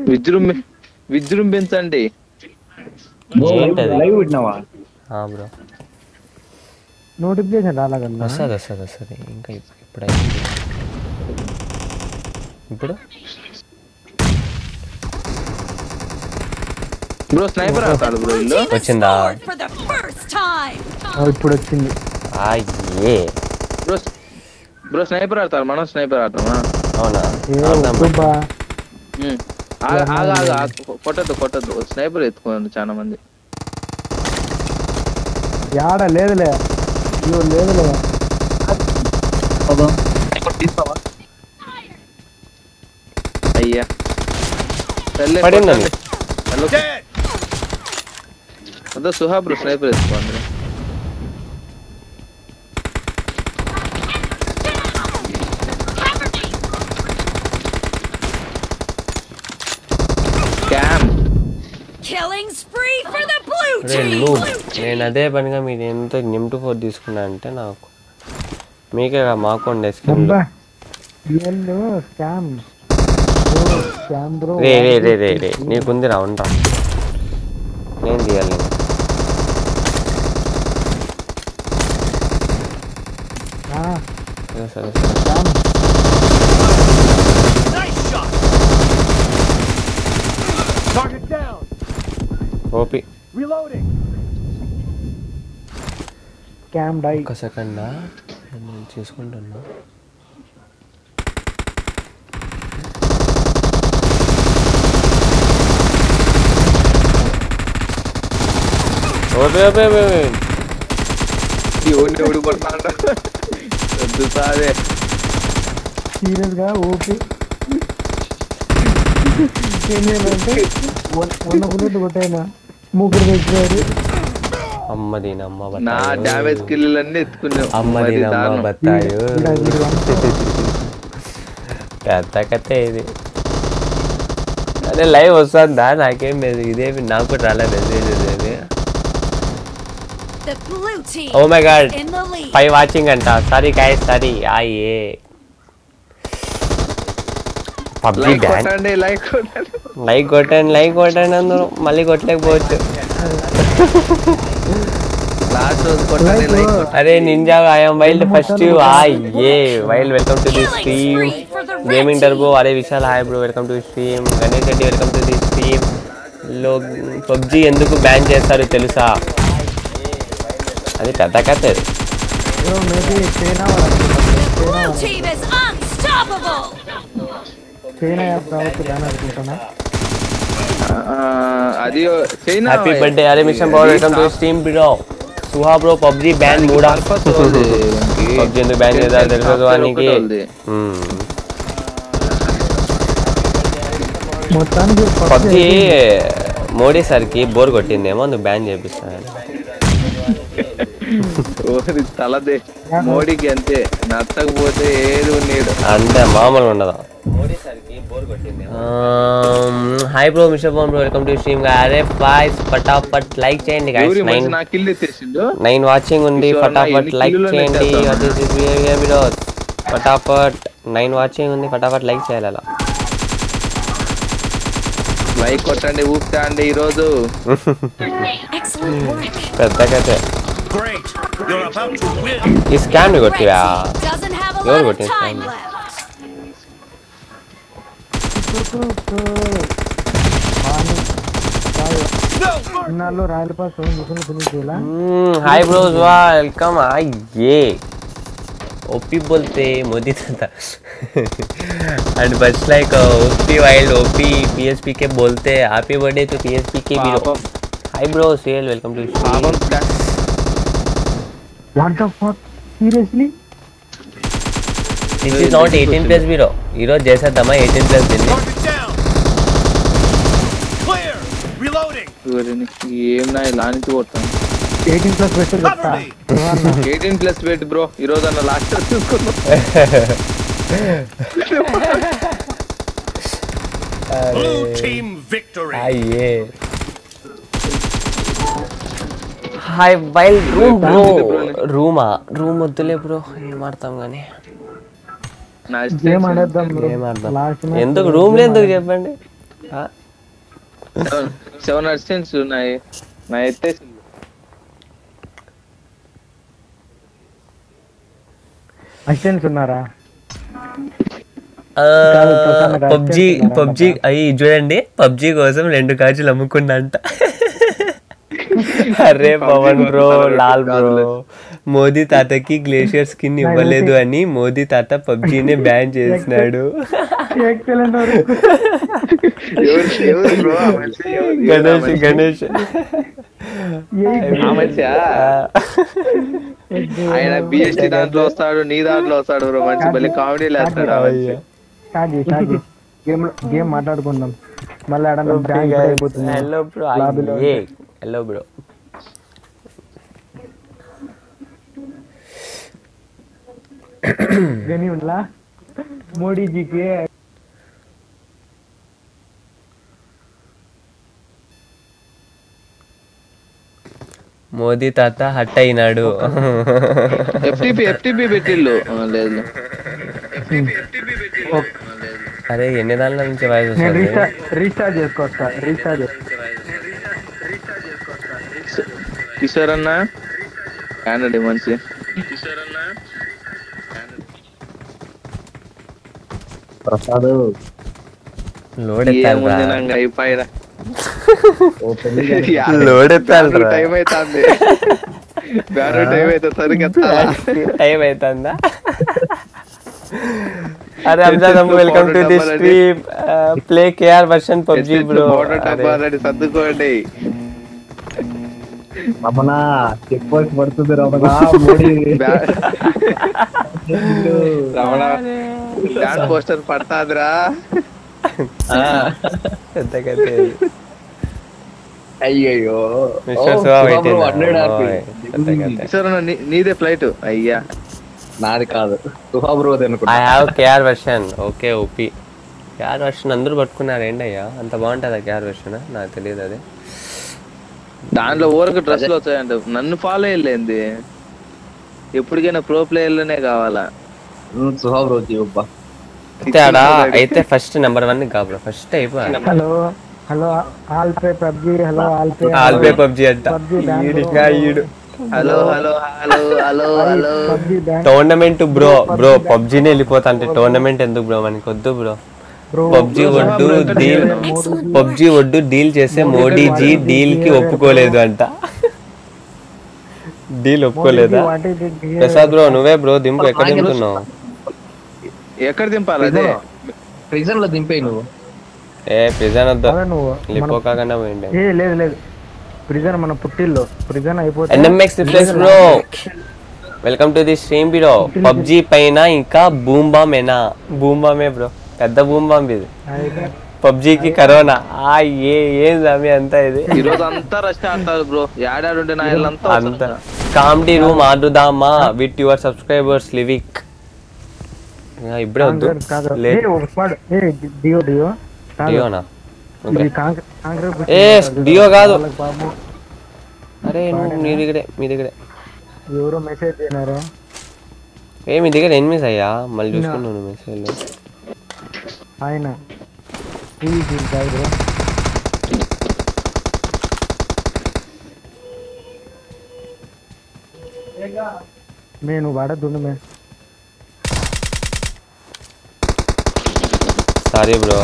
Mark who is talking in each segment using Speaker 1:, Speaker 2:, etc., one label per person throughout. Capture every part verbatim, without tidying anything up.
Speaker 1: విజృంభి విజృంభించండి.
Speaker 2: లైవ్ పెట్టినావా?
Speaker 3: Bro
Speaker 4: notification రాలేదన్నా.
Speaker 3: వస్తుంది వస్తుంది వస్తుంది ఇంకా ఇప్పుడు అయింది. ఇప్పుడు
Speaker 1: బ్రో స్నైపర్ ఆడతాడు బ్రో. ఇల్లు
Speaker 3: వచ్చిందా?
Speaker 4: ఇప్పుడు వచ్చింది.
Speaker 3: అయ్యే
Speaker 1: బ్రో బ్రో స్నైపర్ ఆడతారు. మనం స్నైపర్ ఆడతామా?
Speaker 3: అవునా?
Speaker 1: కొట్టద్దు కొట్టద్దు స్నైపర్ ఎత్తుకోండి చాలా మంది.
Speaker 4: యాడ లేదులే లేదులే
Speaker 1: అయ్యా
Speaker 3: పడిందండి.
Speaker 1: అదో సుహా బ్రో స్నైపర్ ఎత్తుకోండి.
Speaker 3: నేను అదే పనిగా మీరు ఎంత నిమ్టు ఫోర్ తీసుకున్నా అంటే నాకు మీకే మాకుండే రే రే రే రే రే నీకుంది రా ఉంటా నేను తీయాలి. సరే సరే ఓపి ఒక సెకండ్ నేను చేసుకుంటున్నా. ఓపి ఓపి
Speaker 4: సీరియస్ గా ఓపి ఏంటంటే వంద బుల్లెట్ కొట్టాయినా ముగ్గురు తెచ్చారు.
Speaker 3: అమ్మది నమ్మ
Speaker 1: నా డ్యామేజ్ కిల్ అన్ని ఎత్తుకున్నాం.
Speaker 3: అమ్మది నమ్మ బత్తాయు పెద్ద కథ ఇది. అదే లైవ్ వస్తుందా? నాకేం లేదు ఇదేమి నాకు రాలే message. Oh my god five watching అంట. Sorry guys sorry. ఆయే పబ్జి బ్యాన్. లైక్ కొట్టండి లైక్ కొట్టండి అందరూ. మళ్ళీ కొట్టలేకపోవచ్చు. అరే నింజా ఐఎమ్ వైల్డ్ ఫస్ట్. ఆయే wild welcome to the stream. Gaming turbo అరే Vishal hi bro welcome to stream. Ganesh Reddy welcome to the stream. లో పబ్జి ఎందుకు బ్యాన్ చేస్తారు తెలుసా? అది పెద్ద కథ. హ్యాపీ బర్త్డే అరే mission power welcome to stream bro. Suha bro PUBG ban మూడా. పబ్జి ఎందుకు బ్యాన్ చేద్దాం తెలుసు వానికి. పబ్జి మోడీ సార్కి బోర్ కొట్టిందేమో నువ్వు బ్యాన్ చేపిస్తాను.
Speaker 1: తలదే మోడీకి అంతే నచ్చకపోతే ఏది నీడు
Speaker 3: అంతే మామూలుగా ఉండదు. Hi bro mister phone bro welcome to stream. అరే బాయ్స్ ఫటాఫట్ లైక్ చేయండి గైస్. నైన్ నైన్ వాచింగ్ ఉంది. ఫటాఫట్ లైక్ చేయండి. ఫటాఫట్ నైన్ వాచింగ్ ఉంది. ఫటాఫట్ లైక్ చేయాలి. అలా
Speaker 1: లైక్ కొట్టండి ఊపుతా అండి ఈరోజు.
Speaker 3: పెద్ద కథే. ఈ స్కామ్ ని కొట్టివా? ఎవరు కొట్టిన స్కామ్? Hi bros welcome. ये ओपी बोलते मोदी था एंड बस like OP wild OP PSP के बोलते हैप्पी बर्थडे तो पीएसपी के भी. Hi bro CL welcome to
Speaker 4: what the fuck seriously
Speaker 3: this is not eighteen plus bro. Hero जैसा दमा एटीन प्लस दिन
Speaker 1: ఏం నా ఇలా నుంచి కొడతాను.
Speaker 4: ఎయిటీన్ ప్లస్ వెయిట్ చెప్తా.
Speaker 1: ఎయిటీన్ ప్లస్ వెయిట్ బ్రో ఈ రోజు అన్న లాస్ట్ చూసుకున్నాం.
Speaker 3: Team victory. అయ్యే హాయ్ వైల్డ్ రూమ్ బ్రో. రూమా రూమ్ వద్దులే బ్రో ఏం ఆడతాం కానీ.
Speaker 4: గేమ్ ఆడేద్దాం బ్రో.
Speaker 3: ఎందుకు రూమ్ లో ఎందుకు చెప్పండి.
Speaker 1: సెవెన్ అసిస్టెంట్స్ ఉన్నాయి నా ఎత్తేసి
Speaker 4: అసిస్టెంట్స్ ఉన్నారా?
Speaker 3: పబ్జి పబ్జి అయ్యి చూడండి, పబ్జి కోసం రెండు కాజులు అమ్ముకున్నంట. అరే పవన్ బ్రో, లాల్ బ్రో, మోదీ తాతకి గ్లేషియర్ స్కిన్ ఇవ్వలేదు అని మోదీ తాత పబ్జీనే బ్యాన్ చేసినాడు. గణేష్ గణేష్
Speaker 1: ఆయన బిఎస్టీ దాంట్లో వస్తాడు, నీ దాంట్లో వస్తాడు బ్రో. మంచి మళ్ళీ కామెడీ లేస్తాడు.
Speaker 4: గేమ్ గేమ్ మాట్లాడుకుందాం మళ్ళీ.
Speaker 3: Hello bro, hello bro.
Speaker 4: గని ఉండ్లా మోడీజీకి
Speaker 3: మోదీ తాత హట్ అయినాడు.
Speaker 1: ఎఫ్టీపీ ఎఫ్టీపీ పెట్టిల్లు లేదు.
Speaker 3: అరే ఎన్ని దానిల నుంచి వాయిస్ వస్తుంది?
Speaker 4: రీఛార్జ్ చేసుకోవచ్చా? రీఛార్జ్
Speaker 1: కిషోర్ అన్న కానండి మంచి
Speaker 2: ప్రసాద్
Speaker 3: లోడ్ ఎత్తాలి,
Speaker 1: అయిపోయినా
Speaker 3: లోడ్ ఎత్తాలి,
Speaker 1: టైం అవుతుంది. బ్యానర్ టైం అయితే సరిగ్గా
Speaker 3: టైం అవుతుందా? అరే అమ్జద్ అమ్మ, welcome to the stream. Play KR version PUBG bro.
Speaker 1: సర్దుకోండి
Speaker 2: రమణ, చెక్ పోస్ట్ పడుతుంది రమణ. మోడీ
Speaker 1: రమణ బ్యాన్ పోస్టర్ పడతాదిరా.
Speaker 2: అయ్యయ్యో,
Speaker 1: నీదే ఫ్లైట్. అయ్యా
Speaker 2: నాది కాదు, Suha bro.
Speaker 3: I have KR version. Okay OP. KR version అందరూ పట్టుకున్నారు ఏంటి అయ్యా? అంత బాగుంటుందా కేఆర్ వర్షన్? నాకు తెలియదు అది.
Speaker 1: దాంట్లో ఊరకు డ్రెస్లు వచ్చాయంట. నన్ను ఫాలో అయ్యలేంది. ఎప్పటికైనా ప్రో ప్లేయర్లనే కావాలా?
Speaker 2: సుహా బ్రో జీవబ్బా.
Speaker 3: అయితే ఫస్ట్ నెంబర్ వన్ కాబరా, ఫస్ట్ అయిపోయి.
Speaker 4: Hello hello all play PUBG. Hello all play
Speaker 3: all play PUBG అంట. ఈడు
Speaker 1: hello hello hello hello hello
Speaker 3: tournament bro. Bro పబ్జీనే వెళ్ళిపోతా అంటే టోర్నమెంట్ ఎందుకు బ్రో? మనకి వద్దు బ్రో. పబ్జి ఒడ్డు డీల్, పబ్జి ఒడ్డు డీల్ చేసే మోడీజీ డీల్ కి ఒప్పుకోలేదు అంట. డీల్ ఒప్పుకోలేదా? ప్రసాద్ బ్రో నువ్వే బ్రో దింపు. ఎక్కడ దింపుతున్నావు?
Speaker 1: ఎక్కడ దింపాలి? అదే
Speaker 2: ప్రిజన్ లో దింపే నువ్వు.
Speaker 3: ఏ ప్రిజన్ వద్దు, వెళ్ళిపోకుండా పోయిండే.
Speaker 4: ఏ లేదు లేదు, ప్రిజన్ మన పుట్టిల్లో. ప్రిజన్ అయిపోతే
Speaker 3: NMX refresh bro, welcome to the stream bro. PUBG పైన ఇంకా బూమ్ బామ్ ఏనా? బూమ్ బామే బ్రో, పెద్ద బూమ్ బాంబ్ ఇది. పబ్జికి కరోనా. ఆ ఏ ఏం సమయం అంతా ఇది.
Speaker 1: ఈ రోజు అంతా రష్ అంటారు బ్రో. యాడాడుండే నాయలంతా
Speaker 3: అంతా కామెడీ రూమ్ ఆడుదామా విత్ యువర్ సబ్స్క్రైబర్స్ లివిక్. ఇప్పుడే వద్దు.
Speaker 4: డియో డియో
Speaker 3: డియోనా?
Speaker 4: ఏ
Speaker 3: డియో కాదు. అరే నువ్వు మీ దగ్గరే మీ దగ్గరే
Speaker 4: ఎవరో మెసేజ్ చేసినారు.
Speaker 3: ఏ మీ దగ్గర ఎనిమిస్ అయ్యా? మళ్ళీ చూసుకున్నాను మెసేజ్లో.
Speaker 4: ఆయన నేను వాడద్దు మే.
Speaker 3: Sorry bro.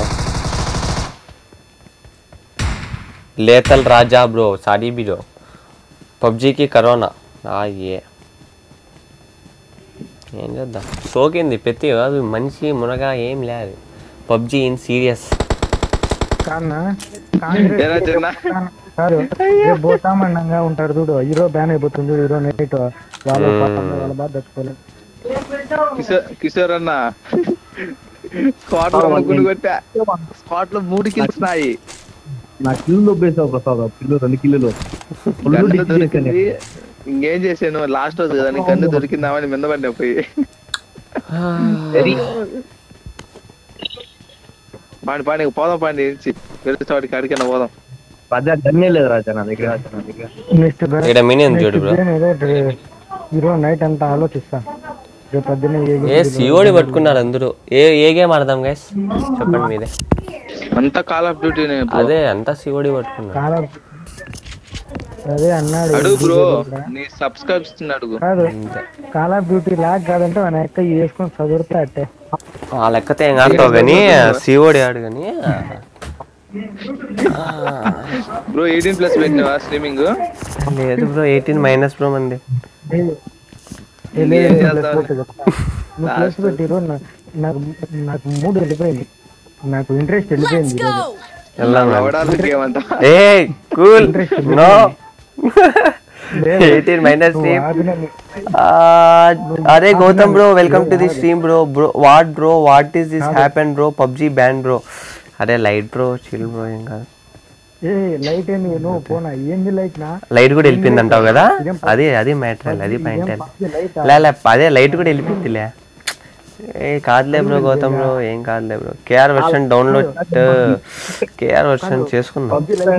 Speaker 3: Lethal Raja bro, sorry bro. పబ్జికి కరోనా. ఏ ఏం చేద్దాం, సోకింది పెత్తి కాదు, మనిషి మునగా ఏం లేదు. PUBG in serious.
Speaker 4: పోతామండంగా ఉంటారు చూడు. హీరో బ్యాన్ అయిపోతుంది చూడు. హీరో నైట్ వాళ్ళ వాళ్ళ బాధ తెచ్చుకోలేదు.
Speaker 1: కిషోర్ అన్న స్పాట్ లో ముగ్గురు కొట్టా. స్పాట్ లో మూడు కిల్స్ నాయి.
Speaker 2: నా కిల్లు దొబ్బేసావు ప్రసాద్. కిల్లు రెండు కిల్లులు
Speaker 1: ఇంకేం చేసాను? లాస్ట్ రోజు కదా నీకు కన్ను దొరికిందామని మింద పడినా పోయి. పాండి పాండి పోదాం. పాండి వేరే చోటికి అడిగిన పోదాం.
Speaker 2: రాజా గన్నే లేదు రాజా నా దగ్గర.
Speaker 4: హీరో నైట్ అంతా ఆలోచిస్తా. రేపు పొద్దున్నే ఏ
Speaker 3: ఏ సిఓడి పట్టుకున్నారు అందరూ. ఏ ఏ గేమ్ ఆడదాం గైస్ చెప్పండి మీరే.
Speaker 1: అంతా కాల్ ఆఫ్ డ్యూటీనే.
Speaker 3: అదే అంతా సిఓడి పట్టుకున్నారు.
Speaker 4: కాల్ ఆఫ్ అదే అన్నాడు
Speaker 1: అడుగు బ్రో, నీ సబ్స్క్రైబ్స్ అడుగు.
Speaker 4: కాదు కాల్ ఆఫ్ డ్యూటీ లాగ్ కాదంటే మన ఎక్క వేసుకొని చదువుతా అట్టే.
Speaker 3: ఆ లెక్కతే ఏం ఆడతావు కానీ సిఓడి ఆడు కానీ.
Speaker 1: బ్రో ఎయిటీన్ ప్లస్ పెట్టినావా స్ట్రీమింగ్?
Speaker 3: లేదు బ్రో ఎయిటీన్ మైనస్ బ్రో మంది.
Speaker 4: ప్లస్ పెట్టిరు. నాకు నాకు మూడు వెళ్ళిపోయింది, నాకు ఇంట్రెస్ట్ వెళ్ళిపోయింది.
Speaker 3: ఏ కూల్ నో ఎయిటీన్ మైనస్ అరే Gautam bro welcome to the stream bro. Bro what bro what is this happen bro? PUBG ban bro. అరే లైట్ బ్రో చిల్ బ్రో ఏం కాదు.
Speaker 4: ఏ లైట్ ఏంది నువ్వు పోనా ఏంది లైట్ నా
Speaker 3: లైట్ కూడా వెళ్ళిపోయింది అంటావు కదా. అదే అది మ్యాటర్ అది పాయింట్. లే అదే లైట్ కూడా వెళ్ళిపోయిందిలే. ఏ కాదులే బ్రో గౌతమ్ బ్రో ఏం కాదులే bro. KR version download KR version చేసుకుందాం.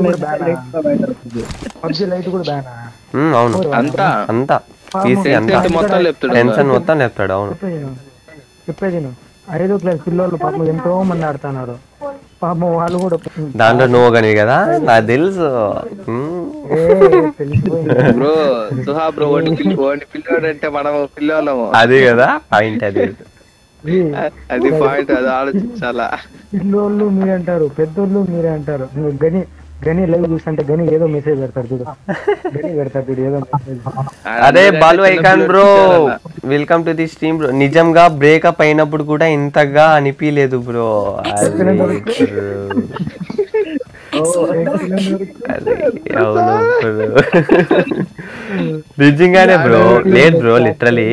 Speaker 3: అవును అంతా అంతా పీసీ అంతా టెన్షన్ మొత్తం లేపుతాడు. అవును
Speaker 4: చెప్పేది ఐదో క్లాస్ పిల్లలు పాపం ఎంతో మంది ఆడుతున్నారు పాపం వాళ్ళు కూడా.
Speaker 3: దాంట్లో నువ్వు కానీ కదా నాకు తెలుసు
Speaker 1: బ్రో. సుహా బ్రో పిల్లోడు అంటే మనం పిల్లలము.
Speaker 3: అది కదా పాయింట్. అది
Speaker 1: అది పాయింట్. అది ఆలోచించాలా.
Speaker 4: పిల్లోళ్ళు మీరే అంటారు, పెద్దోళ్ళు మీరే అంటారు. గని గని లైవ్ చూస్తుంటే గని ఏదో మెసేజ్ పెడతారు చూడు. గని పెడతారు చూడు ఏదో మెసేజ్.
Speaker 3: అరే Balu icon bro welcome to the stream bro. నిజంగా బ్రేకప్ అయినప్పుడు కూడా ఇంతగా అనిపించలేదు బ్రో. అవును బ్రో నిజంగానే బ్రో. లేదు బ్రో లిటరలీ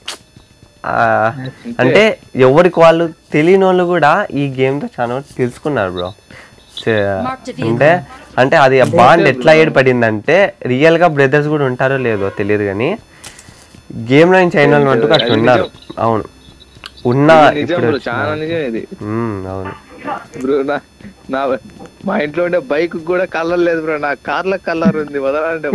Speaker 3: అంటే ఎవరికి వాళ్ళు తెలియని వాళ్ళు కూడా ఈ గేమ్ తో చాలా తెలుసుకున్నారు బ్రో. అంటే అంటే అది బాండ్ ఎట్లా ఏర్పడిందంటే రియల్ గా బ్రదర్స్ కూడా ఉంటారో లేదో తెలియదు కానీ గేమ్ లో నుంచి అయిన వాళ్ళు మటుకు అట్లా ఉన్నారు. అవును ఉన్నా ఇప్పుడు అవును
Speaker 1: బ్రో. నా మా ఇంట్లో ఉండే బైక్ కూడా కలర్ లేదు బ్రో. నా కార్ల కలర్ ఉంది వదలంటే.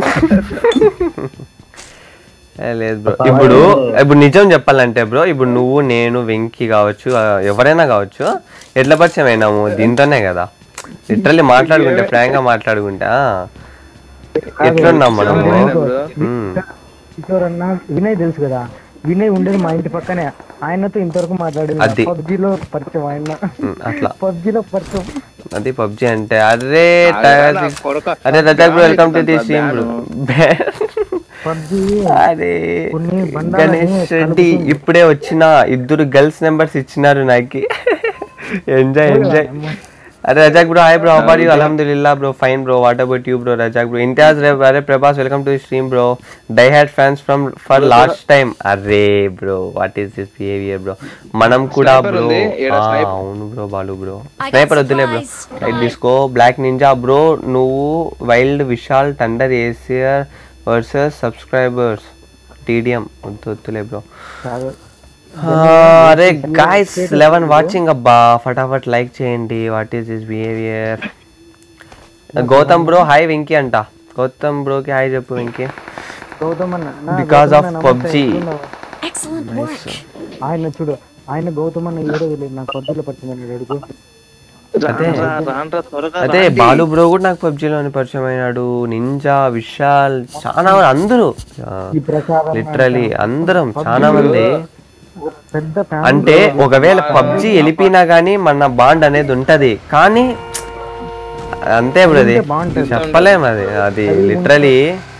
Speaker 3: లేదు బ్రో ఇప్పుడు ఇప్పుడు నిజం చెప్పాలంటే బ్రో ఇప్పుడు నువ్వు నేను వెంకీ కావచ్చు ఎవరైనా కావచ్చు ఎట్లా పరిచయం అయినాము దీంతోనే కదా. లిటరల్లీ మాట్లాడుకుంటే ఫ్రాంక్ గా మాట్లాడుకుంటా ఎట్లున్నాం మనం.
Speaker 4: కిషోర్ అన్న వినయ్ తెలుసు కదా, వినయ్ ఉండేది మా ఇంటి పక్కనే. ఆయనతో ఇంతవరకు మాట్లాడేది పబ్జీలో పరిచయం. ఆయన అట్లా పబ్జీలో పరిచయం.
Speaker 3: అది పబ్జీ అంటే అరే అరే Razak bro welcome to the stream bro. అరే గణేష్ రెడ్డి ఇప్పుడే వచ్చిన ఇద్దరు గర్ల్స్ నెంబర్స్ ఇచ్చినారు నాకు. Enjoy enjoy. అరే Razak bro hi bro how are you? అల్హమ్దులిల్లాహ్ bro fine bro. What about you bro? Razak bro Imtiyaz అరే Prabhas welcome to the stream bro. Die hard fans from for last time. అరే bro what is this behaviour bro? మనం కూడా bro. అవును bro Balu bro sniper వద్దులే bro. Right disco black ninja bro. నువ్వు wild Vishal thunder easier versus subscribers TDM వద్దు వద్దులే bro. అరే guys eleven watching అబ్బా ఫటాఫట్ లైక్ చేయండి. What is this behaviour? Gautam bro hi Venky అంట. గౌతమ్ బ్రోకి హాయ్ చెప్పు వెంకీ.
Speaker 4: గౌతమ్ అన్న
Speaker 3: బికాస్ ఆఫ్ పబ్జీ.
Speaker 4: ఆయన చూడు ఆయన గౌతమ్ అన్న ఏదో లేదు నాకు పబ్జీలో పరిచయం అడుగు.
Speaker 3: అదే అదే బాలు బ్రో కూడా నాకు పబ్జీలోని పరిచయం అయినాడు. నింజా విశాల్ చాలా అందరూ లిటరలీ అందరం చాలా మంది. అంటే ఒకవేళ పబ్జీ వెళ్ళిపోయినా గానీ మన బాండ్ అనేది ఉంటది కానీ అంతే బ్రో. అది చెప్పలేం. అది అది లిటరలీ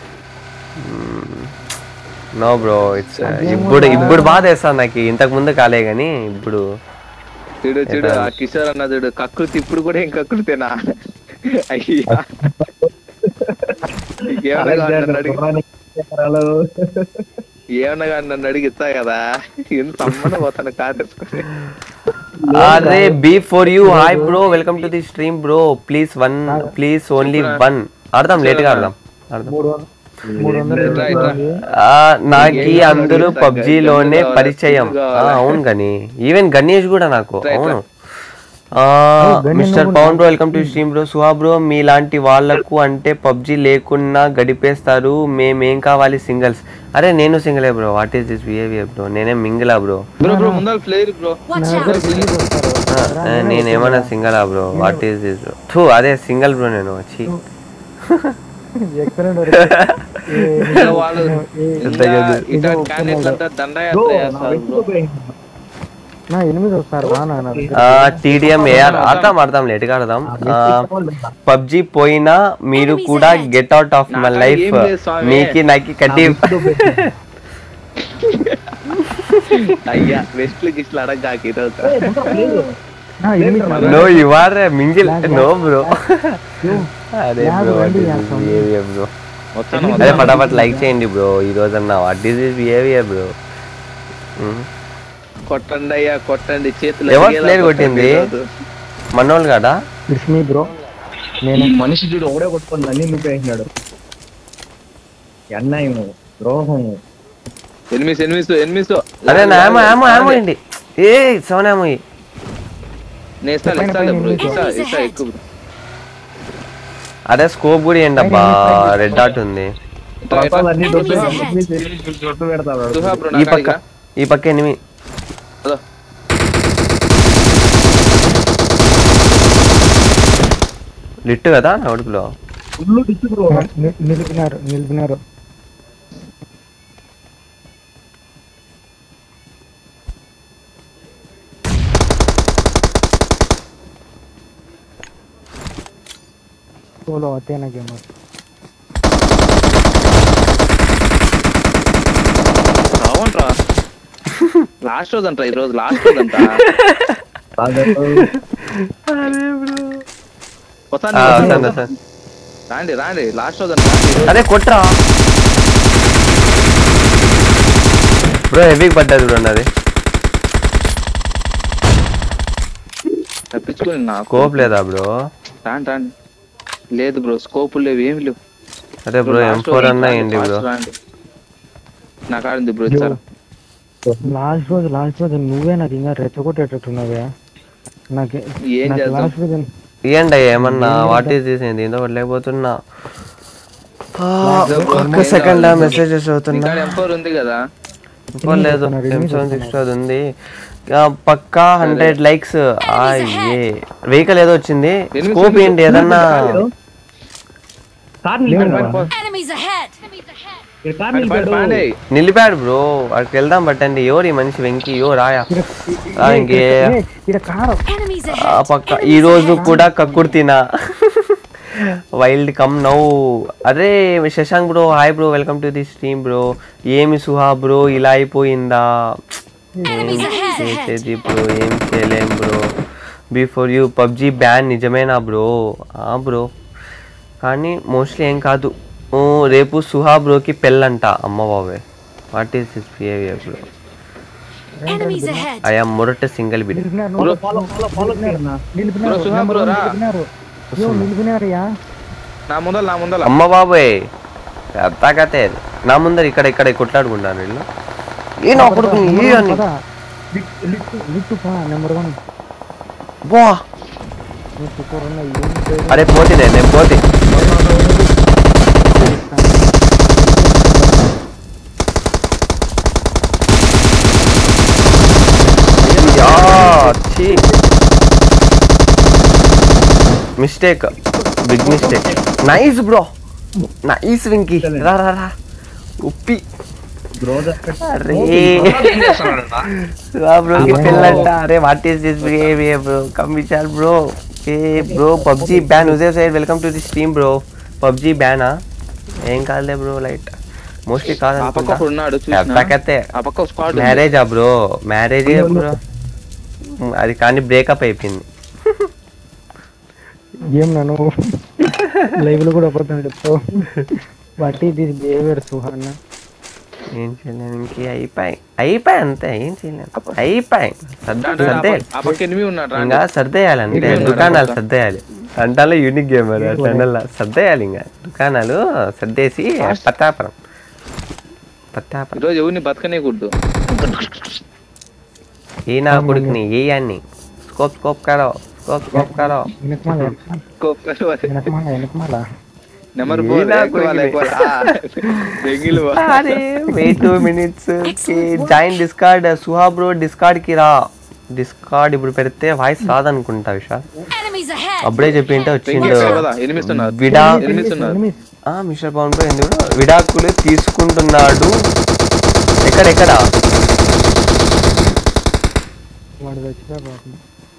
Speaker 3: నో బ్రో. ఇట్స్ ఇప్పుడు ఇప్పుడు బాధ వేస్తాను నాకు. ఇంతకు ముందు కాలే గానీ ఇప్పుడు
Speaker 1: చూడు చూడు ఆ కిషోర్ అన్న చూడు కకృతి ఇప్పుడు కూడా ఏం కకృతేనా? అయ్యా ఏమన్నా కానీ నన్ను అడిగి ఇస్తా కదా. ఎంత అమ్మన పోతాను కాదేసుకొని.
Speaker 3: అరే B for you hi bro welcome to the stream bro. Please one please only one. ఆడదాం లేట్ గా ఆడదాం ఆడదాం. నాకి అందరూ పబ్జీలోనే పరిచయం. అవును గని ఈవెన్ గణేష్ కూడా నాకు. అవును mister Pawan bro welcome to stream bro. Suha bro మీలాంటి వాళ్ళకు అంటే పబ్జి లేకున్నా గడిపేస్తారు, మేమేం కావాలి సింగిల్స్. అరే నేను సింగిలే bro, what is this behaviour bro, నేనే మింగిలా బ్రో. నేనేమన్నా సింగలా bro, what is this bro. థూ అదే సింగల్ బ్రో నేను వచ్చి టీడీఎం ఏఆర్ ఆడతాం ఆడతాం లేట్గా ఆడదాం. పబ్జి పోయినా మీరు కూడా get out of my life, మీకి నాకి కట్టి
Speaker 1: అయ్యా వెస్ట్ గిస్ట్లు అడగాకి
Speaker 3: no you are mingle no bro. అరే బ్రో బిహేవియర్ బ్రో, అదే ఫటాఫట్ లైక్ చేయండి బ్రో ఈ రోజన్నా. What is this behaviour bro.
Speaker 1: కొట్టండి అయ్యా కొట్టండి, చేతులు
Speaker 3: ఎవరు ప్లేయర్ కొట్టింది మనోళ్ళు కాదా
Speaker 4: బ్రో.
Speaker 2: నేను మనిషి చూడు ఒకడే కొట్టుకోండి అన్ని నువ్వేసినాడు. అన్యాయము ద్రోహము.
Speaker 1: ఎనిమిస్ ఎనిమిస్ ఎనిమిస్
Speaker 3: అరే నా ఏమో ఏమో ఏమో ఏంటి ఏ సెవెన్ ఏమో అదే స్కోప్ కూడా ఏంటబ్బా రెడ్ డాట్ ఉంది. ఈ పక్క ఈ పక్క ఎనిమిది లిట్టు కదా నా ఉడుకులో
Speaker 4: నిలిపినారు నిలిపినారు. సోలో అతేనా గేమర్
Speaker 1: అవునరా లాస్ట్ రోజు అంట, ఈ రోజు లాస్ట్ రోజు అంట. రాండి రాండి లాస్ట్ రోజు అంట.
Speaker 3: అరే కొట్రా బ్రో, హెవీకి పడ్డది బ్రో నాది.
Speaker 1: తప్పించుకుని నా
Speaker 3: స్కోప్ లేదా బ్రో?
Speaker 1: రాండి రాండి. లేదు బ్రో స్కోప్ లేవు ఏమి లేవు.
Speaker 3: అరే బ్రో ఎం ఫోర్ అన్నా ఏంటి బ్రో,
Speaker 1: నాకు ఆడింది బ్రో. ఇచ్చారు
Speaker 4: లాస్ట్ రోజు లాస్ట్ రోజు నువ్వే నాకు ఇంకా రెచ్చగొట్టేటట్టున్నావే. నాకు
Speaker 1: ఏం
Speaker 4: లాస్ట్ రోజు
Speaker 3: ఇయ్యండి ఏమన్నా. వాట్ ఈస్ దిస్ ఏంది ఇంత లేకపోతున్నా. ఒక్క సెకండ్ మెసేజెస్ అవుతున్నా.
Speaker 1: ఎంఫోర్ ఉంది కదా,
Speaker 3: ఎంఫోర్ లేదు ఎం సెవెన్ సిక్స్ అది ఉంది పక్కా. Hundred likes. అయ్యే వెహికల్ ఏదో వచ్చింది. స్కోప్ ఏంటి ఏదన్నా నిలిపాడు బ్రో, అక్కడికి వెళ్దాం బట్టండి. ఎవరు ఈ మనిషి వెంకీ ఎవరు రాయా ఇంకే పక్క. ఈ రోజు కూడా కక్కుర్తినా వైల్డ్ కమ్ నౌ. అరే Shashank bro hi bro, welcome to the stream bro. ఏమి సుహా బ్రో ఇలా అయిపోయిందా, ఏం చేసేది బ్రో, ఏం చేయలేం bro. Before you PUBG ban నిజమేనా బ్రో? బ్రో కానీ మోస్ట్లీ ఏం కాదు. రేపు సుహా బ్రోకి పెళ్ళంట. అమ్మ బాబే, what is this behaviour bro. I am మొరట సింగిల్ బిడ్. అమ్మ బాబోయ్ అత్తాకతే నా ముందర ఇక్కడ ఇక్కడ కొట్లాడుకుంటాను వీళ్ళు. ఏ నా కొడుకు బా. అరే పోతే నేను పోతే mistake, big mistake. Nice bro, nice Venky. రా రా రా ఉప్పి. అరే బ్రోకి పెళ్ళంట. అరే what is this behaviour bro, come విచార్ బ్రో. ఏ bro PUBG ban Ujay side welcome to the stream bro. PUBG బ్యానా ఏం కాదులే బ్రో, లైట్ మోస్ట్లీ కాదు. మ్యారేజా బ్రో? మ్యారేజే బ్రో అది, కానీ బ్రేకప్ అయిపోయింది.
Speaker 4: ఏం నన్ను లైవ్ లో కూడా అబద్ధం చెప్తావు. వాట్ ఈస్ దిస్ బిహేవియర్ సుహాన్న?
Speaker 3: ఏం చేయలేము ఇంకే, అయిపోయి అయిపోయి అంతే, ఏం చేయలేము అయిపోయి. సర్దే ఇంకా సర్దేయాలి అంతే, దుకాణాలు సర్దేయాలి. టంటాలో యూనిక్ గేమ్ అది, టండల్లో సర్దేయాలి ఇంకా దుకాణాలు సర్దేసి పత్తాపరం పత్తాపరం.
Speaker 1: ఈరోజు ఎవరిని బతకనేకూడదు. ఈ
Speaker 3: నా కొడుకుని ఏ అన్ని స్కోప్ స్కోప్ కాడో స్కోప్ స్కోప్ కరో
Speaker 4: వెనకమాల
Speaker 1: స్కోప్ కరో
Speaker 4: వెనకమాల వెనకమాల
Speaker 1: నెంబర్ ఫోర్
Speaker 3: అరే wait two minutes join Discord Suha bro Discord కి రా డిస్కార్డ్ ఇప్పుడు పెడితే వాయిస్ రాదనుకుంటా విశాల్ అప్పుడే చెప్పింటే వచ్చిండు విడా మిస్టర్ పవన్ బ్రో ఎందుకు విడాకులు తీసుకుంటున్నాడు ఎక్కడ ఎక్కడ
Speaker 4: వాడు వచ్చినా బాబు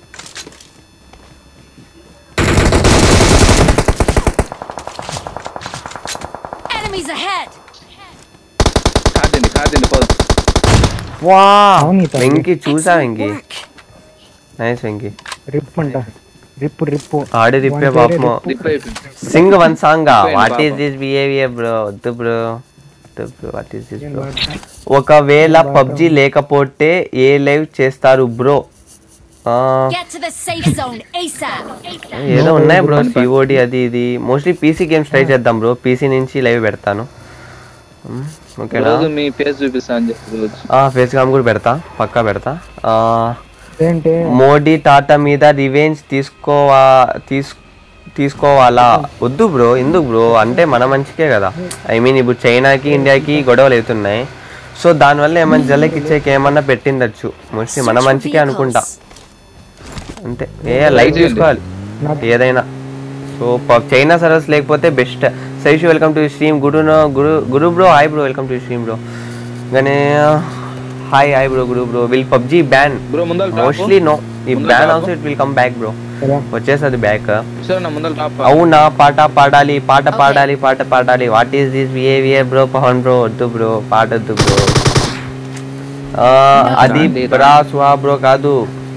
Speaker 5: Enemies ahead.
Speaker 1: కాదండి కాదండి పోదాం
Speaker 3: వా
Speaker 4: అవును తా.
Speaker 3: వెంకి చూసా Venky
Speaker 5: Work.
Speaker 3: Nice Venky
Speaker 4: RIP అంట రిప్ రిప్
Speaker 3: ఆడి రిప్పే పాపము
Speaker 1: రిప్ అయిపోయింది
Speaker 3: sing one song what is this behaviour bro వద్దు బ్రో వద్దు bro what is this bro ఒకవేళ పబ్జి లేకపోతే ఏ లైవ్ చేస్తారు bro
Speaker 5: Get to the safe zone ASAP.
Speaker 3: ఏదో ఉన్నాయి బ్రో సిఓడి అది ఇది మోస్ట్లీ పీసీ గేమ్స్ ట్రై చేద్దాం బ్రో పీసీ నుంచి లైవ్ పెడతాను ఓకేనా
Speaker 1: రోజు మీ ఫేస్ చూపిస్తా అని చెప్పి రోజు
Speaker 3: ఫేస్ కామ్ కూడా పెడతా పక్కా పెడతా
Speaker 4: ఏంటి
Speaker 3: మోడీ టాటా మీద రివెంజ్ తీసుకోవా తీసు తీసుకోవాలా వద్దు బ్రో ఎందుకు బ్రో అంటే మన మంచికే కదా ఐ మీన్ ఇప్పుడు చైనాకి ఇండియాకి గొడవలు అవుతున్నాయి సో దానివల్ల ఏమైనా జల్లకి ఇచ్చేకి ఏమన్నా పెట్టిండొచ్చు మోస్ట్లీ మన మంచికే అనుకుంటా అంతే ఏ లైట్ తీసుకోవాలి ఏదైనా సో చైనా సర్వీస్ లేకపోతే బెస్ట్ సైషు వెల్కమ్ టు స్ట్రీమ్ గురు గురు గురు bro hi bro welcome to stream bro కానీ హాయ్ హాయ్ బ్రో గురు bro will PUBG ban
Speaker 1: bro ముందర
Speaker 3: మోస్ట్లీ నో ఈ ban also it will come back bro వచ్చేసది బ్యాక్
Speaker 1: ముందర టాప్
Speaker 3: అవునా పాట పాడాలి పాట పాడాలి పాట పాడాలి what is this behaviour bro Pawan bro వద్దు బ్రో పాడొద్దు బ్రో అది బ్రా సుహా బ్రో కాదు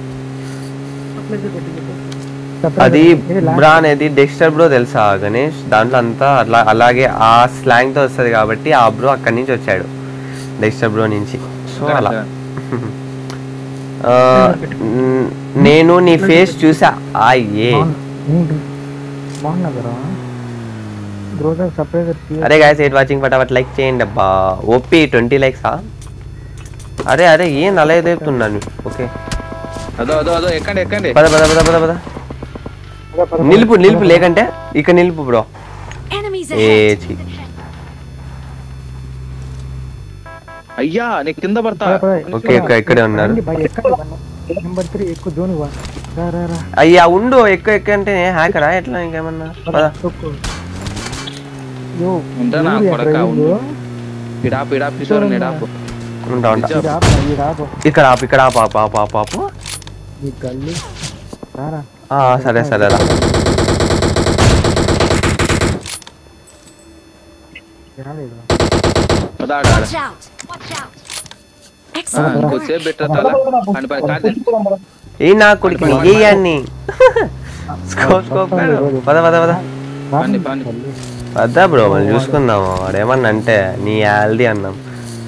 Speaker 3: అది బ్రా అనేది డెక్స్టర్ బ్రో తెలుసా గణేష్ దాంట్లో అంతా అలా అలాగే ఆ స్లాంగ్ తో వస్తుంది కాబట్టి ఆ బ్రో అక్కడి నుంచి వచ్చాడు డెక్స్టర్ బ్రో నుంచి సో అలా నేను నీ ఫేస్ చూసా అయ్యే అరే గాయస్ ఎయిట్ వాచింగ్ ఫటాఫట్ లైక్ చేయండి అబ్బా ఓపీ ట్వంటీ లైక్సా అరే అరే ఏం అలా చెప్తున్నాను ఓకే
Speaker 1: అదో అదో అదో ఎక్కండి ఎక్కండి
Speaker 3: పద పద పద పద పద నిలుపు నిలుపు లేకంటే ఇక్కడ నిలుపు బ్రో
Speaker 5: Enemies
Speaker 3: ఏ
Speaker 5: ahead.
Speaker 3: ఛీ.
Speaker 1: అయ్యా నీకు కింద పడతా
Speaker 3: ఓకే ఇక్కడ ఇక్కడే ఉన్నారు
Speaker 4: నెంబర్ త్రీ ఎక్కువ జోన్ రా రా రా
Speaker 3: అయ్యా ఉండు ఎక్కువ ఎక్కువ అంటే హ్యాకరా ఎట్లా ఇంకేమన్నా పద
Speaker 4: తొక్కు. యో,
Speaker 1: ఉంటా నా
Speaker 4: ఊరు
Speaker 1: కొడక
Speaker 4: ఎక్కడ
Speaker 1: ఉండు
Speaker 4: ఇల్లు?
Speaker 1: ఇడాపు ఇడాపు కిషోర్ ఇడాపు
Speaker 3: ఉంటా ఉంటా
Speaker 4: ఈ రాపు, ఈ రాపు.
Speaker 3: ఇక్కడ ఆపు ఇక్కడ ఆపు ఆపు ఆపు ఆపు ఆపు
Speaker 4: ఈ గల్లీ రారా
Speaker 3: ఆ, సరే సరే రా
Speaker 4: రాలేదు
Speaker 1: అదా ఆడ ఆడ
Speaker 5: Watch out. Watch out.
Speaker 1: ఆ,
Speaker 5: Excellent.
Speaker 1: ఇంకొద్దిసేపు పెట్టరా తల అని పని కాదు
Speaker 3: ఏ నా కొడుకు ఏయాన్ని స్కోప్ స్కోప్ పద పద పద
Speaker 1: పండి పండి
Speaker 3: వద్దా బ్రో మనం చూసుకుందాము వాడేమన్నా అంటే నీ ఆల్ది అన్నాం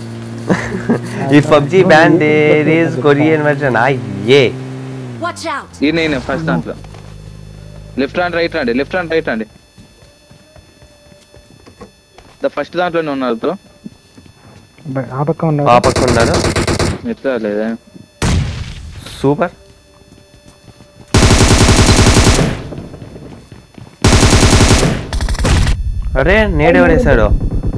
Speaker 3: ఈ PUBG ban there is Korean version అయ్యే
Speaker 5: Watch out.
Speaker 1: ఈ నేను ఫస్ట్ దాంట్లో లెఫ్ట్ హ్యాండ్ రైట్ రండి లెఫ్ట్ హ్యాండ్ రైట్ రండి ద ఫస్ట్ దాంట్లోనే ఉన్నారు బ్రో
Speaker 4: బ- ఆ పక్క ఉన్నారు
Speaker 3: ఆ పక్క ఉన్నాడు
Speaker 1: ఎట్లా లేదా
Speaker 3: సూపర్ అరే నేడెవడేశాడు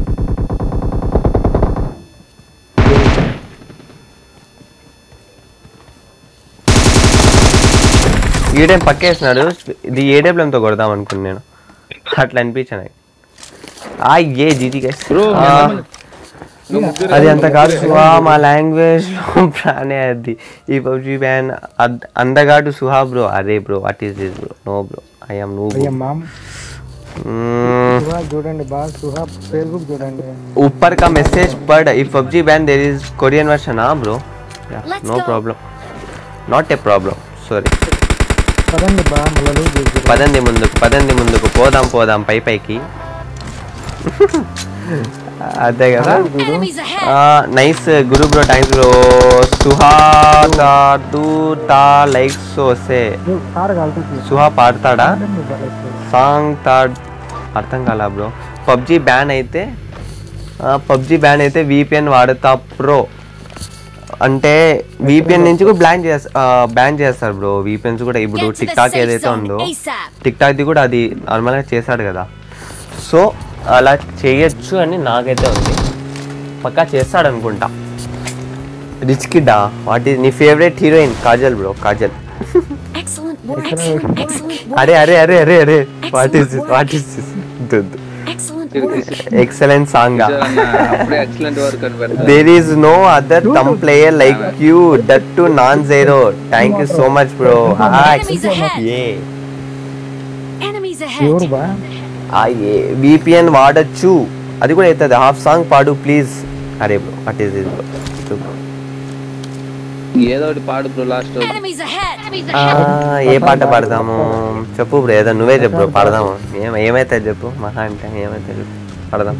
Speaker 3: ఈడేం పక్కేసినాడు ఇది ఏడేబ్లంతో కొడదాం అనుకుని నేను అట్లా అనిపించాను ఆ ఏ జీజీ గైస్
Speaker 1: బ్రో
Speaker 3: అది అంత కాదు సుహా మా లాంగ్వేజ్ లో ప్రాణే అది ఈ పబ్జీ బ్యాన్ అందగాడు సుహా బ్రో అరే bro what is this bro no bro I am no
Speaker 4: అయ్యా మామ్ సుహా చూడండి బాగా సుహా ఫేస్బుక్ చూడండి
Speaker 3: ऊपर का मैसेज पढ़ if PUBG ban there is Korean version ah bro yeah,
Speaker 5: Let's
Speaker 3: no
Speaker 5: go.
Speaker 3: problem not a problem sorry
Speaker 4: పదండి బా మళ్ళీ చేసి
Speaker 3: పదండి ముందుకు పదండి ముందుకు పోదాం పోదాం పై పైకి అదే కదా
Speaker 5: Enemies ahead.
Speaker 3: నైస్ గురు బ్రో థ్యాంక్స్ బ్రో సుహా తాడు తా లైక్స్ వస్తే
Speaker 4: కారు కాలుతుంది
Speaker 3: సుహా పాడతాడా సాంగ్ థర్డ్ అర్థం కాలా బ్రో పబ్జీ బ్యాన్ అయితే పబ్జీ బ్యాన్ అయితే విపిఎన్ వాడతా ప్రో అంటే విపిఎన్ నుంచి కూడా బ్లాన్ చేస్తా బ్యాన్ చేస్తారు బ్రో విపిఎన్స్ కూడా. ఇప్పుడు టిక్ టాక్ ఏదైతే ఉందో టిక్ టాక్ది కూడా అది నార్మల్గా చేశాడు కదా, సో అలా చేయొచ్చు అని నాకైతే ఉంది. పక్కా చేస్తాడు అనుకుంటా. రిచ్ కిడ్డా వాట్ ఈస్ నీ favourite heroine? Kajal bro, Kajal. అరే అరే అరే అరే అరే what is this what is this excellent song. There is no other thumb player like you, that to non zero. Thank you so much bro. VPN వాడచ్చు, అది కూడా అవుతుంది. హాఫ్ సాంగ్ పాడు ప్లీజ్. అరే bro what is this bro?
Speaker 1: ఏదో ఒకటి పాడు bro last.
Speaker 3: ఏ పాట పాడదాము చెప్పు బ్రో, ఏదో నువ్వే చెప్పు బ్రో పాడదాము. ఏం ఏమైతే చెప్పు, మహా అంటే ఏమైతే చెప్పు పాడదాం.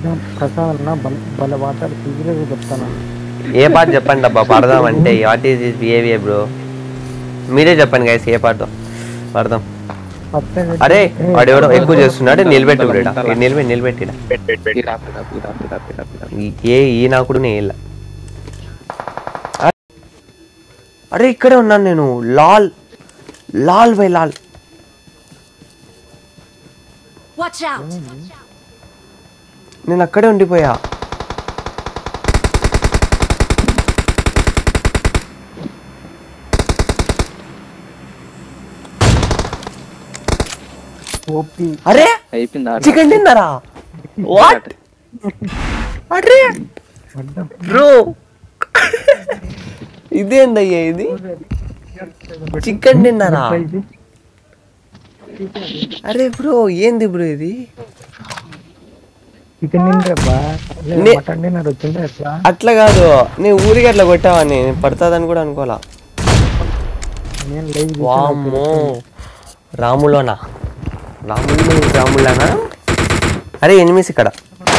Speaker 3: ఏ పాట చెప్పండి అబ్బా పాడదాం అంటే. What is this behaviour bro? మీరే చెప్పండి గైస్ ఏ పాట పాడదాం. అరే వాడు ఎవడో ఎక్కువ చేస్తున్నాడు, నిలబెట్టు నిలబెట్టి నిలబెట్టి ఏ ఈ నాకుడు నేను. అరే ఇక్కడే ఉన్నాను నేను. Lol lol bye lol. నేను అక్కడే ఉండిపోయా. అరే చికెన్ తిన్నారా? వాట్? అరే బ్రో ఇదేందయ్యా ఇది? చికెన్ తిన్నారా? అరే బ్రో ఏంది బ్రో ఇది? అట్లా కాదు, నేను ఊరికి అట్లా కొట్టావని పడుతుందని కూడా అనుకోవాలా. వామ్మో రాములోనా? రాములు రాములానా? అరే ఎనిమిస్ ఇక్కడ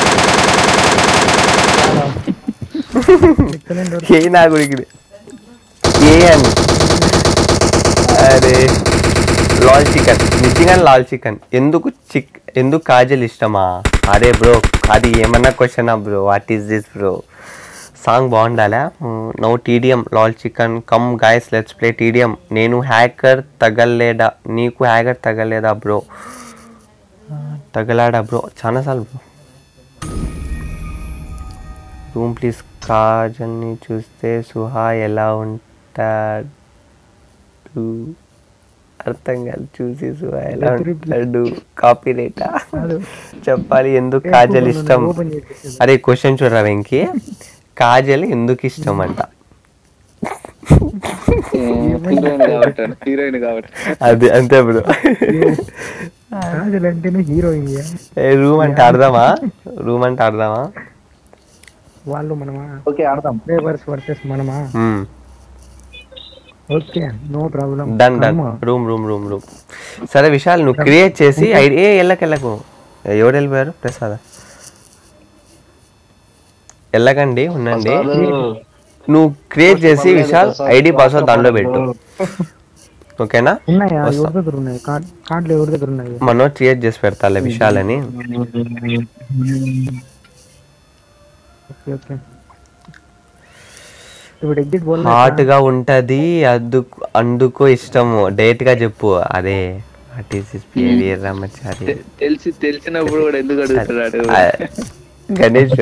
Speaker 3: ఏ నా గురికి ఏ అని. అరే లాల్ చికెన్, నిజంగా లాల్ చికెన్. ఎందుకు చిక్ ఎందుకు కాజల్ ఇష్టమా? అరే బ్రో అది ఏమన్నా క్వశ్చనా bro? What is this bro? Song బాగుండాలా? No TDM lol chicken come guys let's play TDM. నేను హ్యాకర్ తగలేడా? నీకు హ్యాకర్ తగలేదా బ్రో? తగలాడా బ్రో చాలాసార్లు బ్రో. Room please. కాజల్ని చూస్తే సుహా ఎలా ఉంటాడు అర్థం కాదు. చూసి సుహా ఎలా ఉంటాడు కాపీ రేటా చెప్పాలి. ఎందుకు కాజల్ ఇష్టం? అరే క్వశ్చన్ చూడరా వెంకీ, కాజల్ ఎందుకు ఇష్టం అంట? అది అంతే బ్రో. రూమ్ అంటే ఆడదామా? రూమ్ అంటే ఆడదామా?
Speaker 4: వాళ్ళు మనమా?
Speaker 2: ఓకే ఆడదాం.
Speaker 4: ఫ్లేవర్స్ వర్సెస్ మనమా? Okay no problem.
Speaker 3: Done done. Room room room room సరే విశాల్ నువ్వు క్రియేట్ చేసి ఐడి. ఏ ఎల్లకెళ్ళకు. ఎవరు వెళ్ళిపోయారు? ప్రసాద్ వెళ్ళకండి ఉండండి. నువ్వు క్రియేట్ చేసి విశాల్ ఐడి పాస్వర్డ్ దానిలో పెట్టు ఓకేనా? మనోజ్ క్రియేట్ చేసి పెడతాలే విశాల్ అని. హాట్ గా ఉంటది అందుకు అందుకు ఇష్టము. డైరెక్ట్ గా చెప్పు. అదే what is his behaviour Ramachari?
Speaker 1: తెలిసి తెలిసినప్పుడు కూడా ఎందుకు అడుగుతున్నాడు
Speaker 3: గణేష్?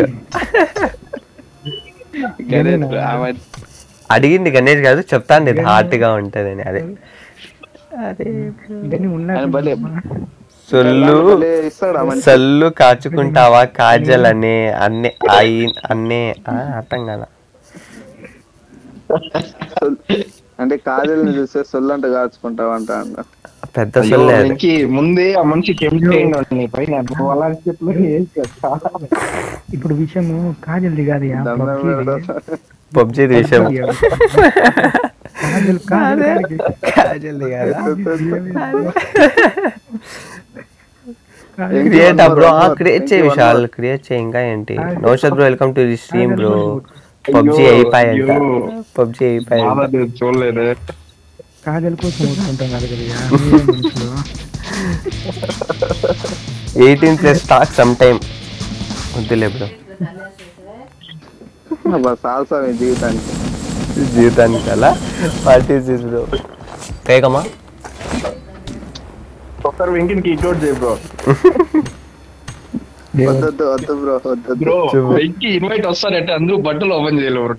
Speaker 3: అడిగింది గణేష్ కాదు, చెప్తాను ఇది హాట్ గా ఉంటది అని. అదే సొల్లు సొల్లు కాచుకుంటావా కాజల్ అనే అన్నే అన్నే అర్థం కదా.
Speaker 1: అంటే కాజల్ చూస్తే సొల్లు అంటే కాచుకుంటావా అంట.
Speaker 3: పెద్ద సొల్లే
Speaker 2: ముందే ఆ మనిషి.
Speaker 4: ఇప్పుడు విషయం కాజల్ది కాదు,
Speaker 3: పబ్జీ విషయం. కాజల్ది కాదా? Create bro. క్రియేట్ చేయి విశాల్, క్రియేట్ చేయి. ఇంకా ఏంటి? Naushad bro welcome to the stream bro. PUBG అయిపోయాయంట, పబ్జీ అయిపోయాయి.
Speaker 2: చూడలేదు.
Speaker 4: కాజల్ కోసం
Speaker 3: eighteen plus stack some time వద్దులే బ్రో.
Speaker 1: జీవితానికి
Speaker 3: జీవితానికి అలా వాట్ ఈస్ దిస్ బ్రో కేకమ్మా
Speaker 2: ఒకసారి వెంకిని కిక్ అవుట్ చేయి బ్రో
Speaker 1: వద్దు వద్దు బ్రో వద్దు
Speaker 2: బ్రో వెంకి ఇన్వైట్ వస్తారంటే అందరూ బట్టలు ఓపెన్ చేయలేరు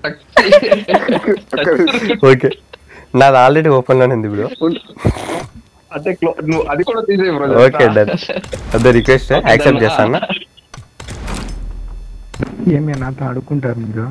Speaker 3: ఓకే నాది ఆల్రెడీ ఓపెన్ లోనే ఉంది బ్రో
Speaker 2: అంటే నువ్వు అది కూడా తీసే బ్రో
Speaker 3: ఓకే డన్ అదే రిక్వెస్ట్ యాక్సెప్ట్ చేస్తాను
Speaker 4: ఏమే నాతో ఆడుకుంటారు మీరు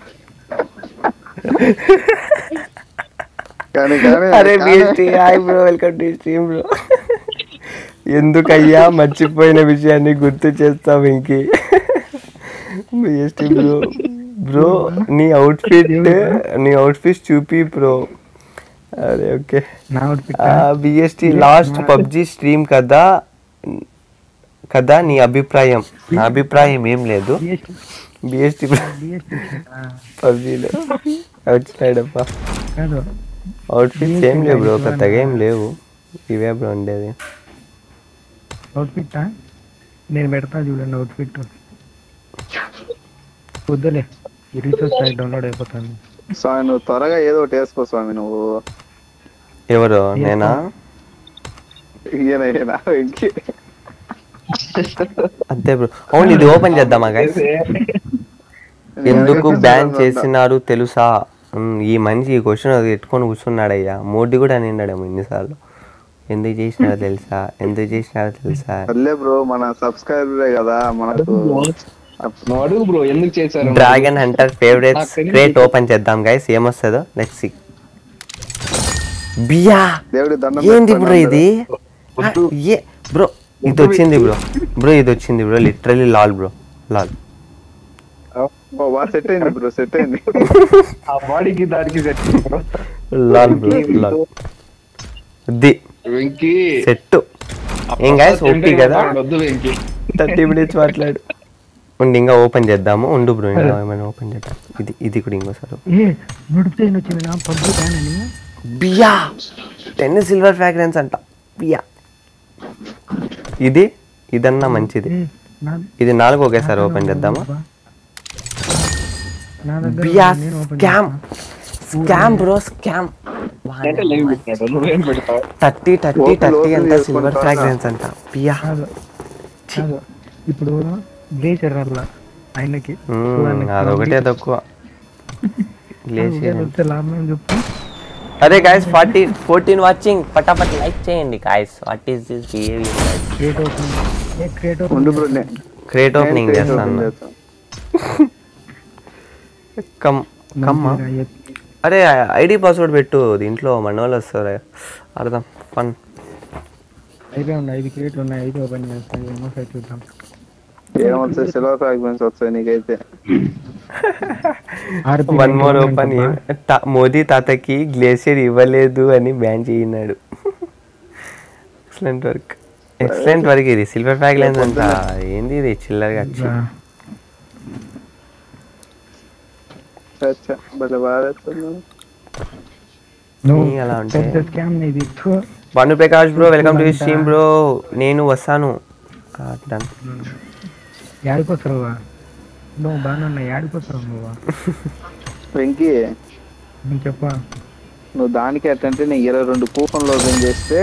Speaker 3: అరే hi bro welcome to stream bro ఎందుకయ్యా మర్చిపోయిన విషయాన్ని గుర్తు చేస్తావు ఇంకి బిఎస్టీ బ్రో బ్రో నీ అవుట్ఫిట్ నీ అవుట్ఫిట్ చూపి బ్రో అరే okay BST last PUBG stream కదా కదా నీ అభిప్రాయం నా అభిప్రాయం ఏం లేదు బిఎస్టీ పబ్జీలో వచ్చినాడప్ప అవుట్ఫిట్స్ ఏం లేవు బ్రో కొత్తగా ఏం లేవు ఇవే బ్రో ఉండేది
Speaker 4: అవుట్ఫిట్ నేను పెడతా చూడండి అవుట్ఫిట్ వద్దులే ఈ రీసెర్చ్ సైట్ డౌన్లోడ్ అయిపోతాను
Speaker 1: స్వామి నువ్వు త్వరగా ఏదో ఒకటి వేసుకో స్వామి నువ్వు
Speaker 3: ఎవరు నేనా
Speaker 1: ఈయన ఈయన వెంకి
Speaker 3: అంతే బ్రో అవును ఇది ఓపెన్ చేద్దామా గైస్ ఎందుకు బ్యాన్ చేసినారు తెలుసా ఈ మనిషి ఈ క్వశ్చన్ అది ఎట్టుకొని కూర్చున్నాడయ్యా మోడీ కూడా నిండాడేమో ఇన్నిసార్లు ఎందుకు చేసినారో తెలుసా ఎందుకు చేసినారో తెలుసా
Speaker 1: అల్లే బ్రో మన సబ్స్క్రైబరే కదా మనకు
Speaker 2: అడుగు బ్రో ఎందుకు చేశారు
Speaker 3: dragon hunter favourites crate open చేద్దాం గైస్ ఏమొస్తుందో లెట్స్ సీ బియా
Speaker 1: దేవుడి దండం
Speaker 3: ఏంది బ్రో ఇది ఏ బ్రో ఇది వచ్చింది బ్రో బ్రో ఇది వచ్చింది bro literally lol bro lol
Speaker 1: set అయింది బ్రో సెట్ అయింది
Speaker 2: ఆ బాడీకి దానికి set
Speaker 3: lol bro lol the
Speaker 2: Venky
Speaker 3: set ఏం గైస్ ఓపీ కదా
Speaker 2: వద్దు వెంకి
Speaker 3: థర్టీ మినిట్స్ మాట్లాడు ఉండి ఇంకా ఓపెన్ చేద్దాము ఉండు బ్రో ఇంకా ఏమైనా ఓపెన్ చేద్దాం ఇది ఇది కూడా ఇంకోసారి
Speaker 4: ఏ నోటిఫికేషన్ వచ్చింది నా పబ్జి బ్యాన్ అని
Speaker 3: బియా టెన్ సిల్వర్ ఫ్రాగ్రెన్స్ అంట బియా ఇది ఇదన్నా మంచిది ఇది నాలుగు ఒకేసారి ఓపెన్ చేద్దామా బియా scam scam bro scam thirty thirty thirty అంట సిల్వర్ ఫ్రాగ్రెన్స్ అంట బియా
Speaker 4: ఇప్పుడు గ్లేషియర్ అట్లా ఆయనకి
Speaker 3: అదొకటే తక్కువ గ్లేషియర్
Speaker 4: లాభం చెప్పు
Speaker 3: అరే గైస్ ఫార్టీ ఫోర్టీన్ వాచింగ్ పటాపట్ లైక్ చేయండి guys what is this behaviour guys
Speaker 4: create opening ఏ క్రియేట్
Speaker 1: ఉండు బ్రో నే
Speaker 3: క్రియేట్ ఓపెనింగ్ చేస్తాను కమ్ కమ్మా అరే ఐడి పాస్వర్డ్ పెట్టు దీంట్లో మన వాళ్ళు వస్తారు అర్థం ఫన్
Speaker 4: అయిపోయి ఉన్నాయి ఐదు క్రియేట్ ఉన్నాయి ఐదు ఓపెన్ చేస్తాను ఏమో సైట్ చూద్దాం
Speaker 1: ఏమొస్తాయి సిల్వర్ ఫ్రాగ్రెన్స్ వస్తాయి నీకైతే
Speaker 3: వన్ మోర్ ఓపెన్ మోదీ తాతకి గ్లేషియర్ ఇవ్వలేదు అని బ్యాన్ చేయన్నాడు ఎక్సలెంట్ వర్క్ ఎక్సలెంట్ వర్క్ ఇది సిల్వర్ ఫ్రాగ్రెన్స్ అంట ఏంది ఇది చిల్లరగా వచ్చి అలా ఉంటే Bhanu Prakash bro welcome to stream bro నేను వస్తాను డన్
Speaker 4: యాడిపోతారు నువ్వు బాగా యాడిపోతారు నువ్వు
Speaker 1: వెంకీ
Speaker 4: నేను చెప్పా
Speaker 1: నువ్వు దానికి ఎట్టంటే నేను ఇరవై రెండు కూపన్లు ఓపెన్ చేస్తే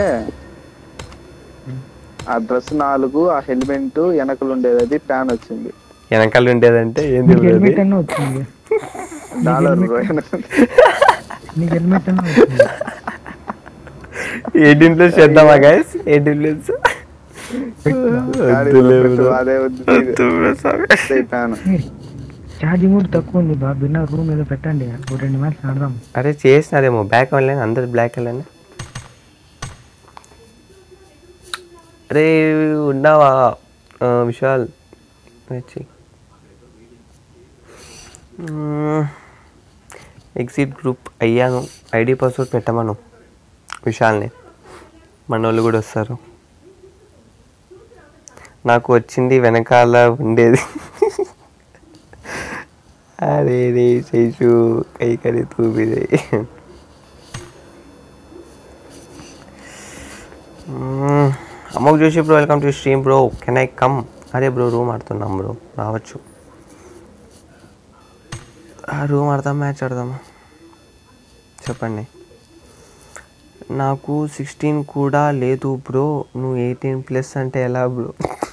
Speaker 1: ఆ డ్రెస్ నాలుగు ఆ హెల్మెట్ వెనకలు ఉండేది అది ప్యాన్ వచ్చింది
Speaker 3: వెనకాల ఉండేదంటే ఏంది
Speaker 4: హెల్మెట్ అన్న వచ్చింది
Speaker 1: డాలర్
Speaker 4: నీకు హెల్మెట్ అన్న వచ్చింది
Speaker 3: ఎయిటీన్ ప్లస్ చేద్దామా గైస్ ఎయిటీన్ ప్లస్
Speaker 1: అదే ప్యాన్
Speaker 4: ఛార్జింగ్ కూడా తక్కువ ఉంది బాబు నా రూమ్ ఏదో పెట్టండి ఒక రెండు మ్యాచ్ ఆడదాం
Speaker 3: అరే చేసినారేమో బ్లాక్ వెళ్ళాను అందరు బ్లాక్ వెళ్ళాను అరే ఉన్నావా విశాల్ వచ్చి ఎగ్జిట్ గ్రూప్ అయ్యాను ఐడి పాస్వర్డ్ పెట్టమను విశాల్ని మన వాళ్ళు కూడా వస్తారు నాకు వచ్చింది వెనకాల ఉండేది అరే రే శేషు కై కరి తూపిదే అమ్మకు Joshi bro welcome to stream bro can I come అరే బ్రో రూమ్ ఆడుతున్నాం బ్రో రావచ్చు రూమ్ ఆడదాం మ్యాచ్ ఆడదామా చెప్పండి. నాకు సిక్స్టీన్ కూడా లేదు బ్రో. నువ్వు ఎయిటీన్ ప్లస్ అంటే ఎలా బ్రో?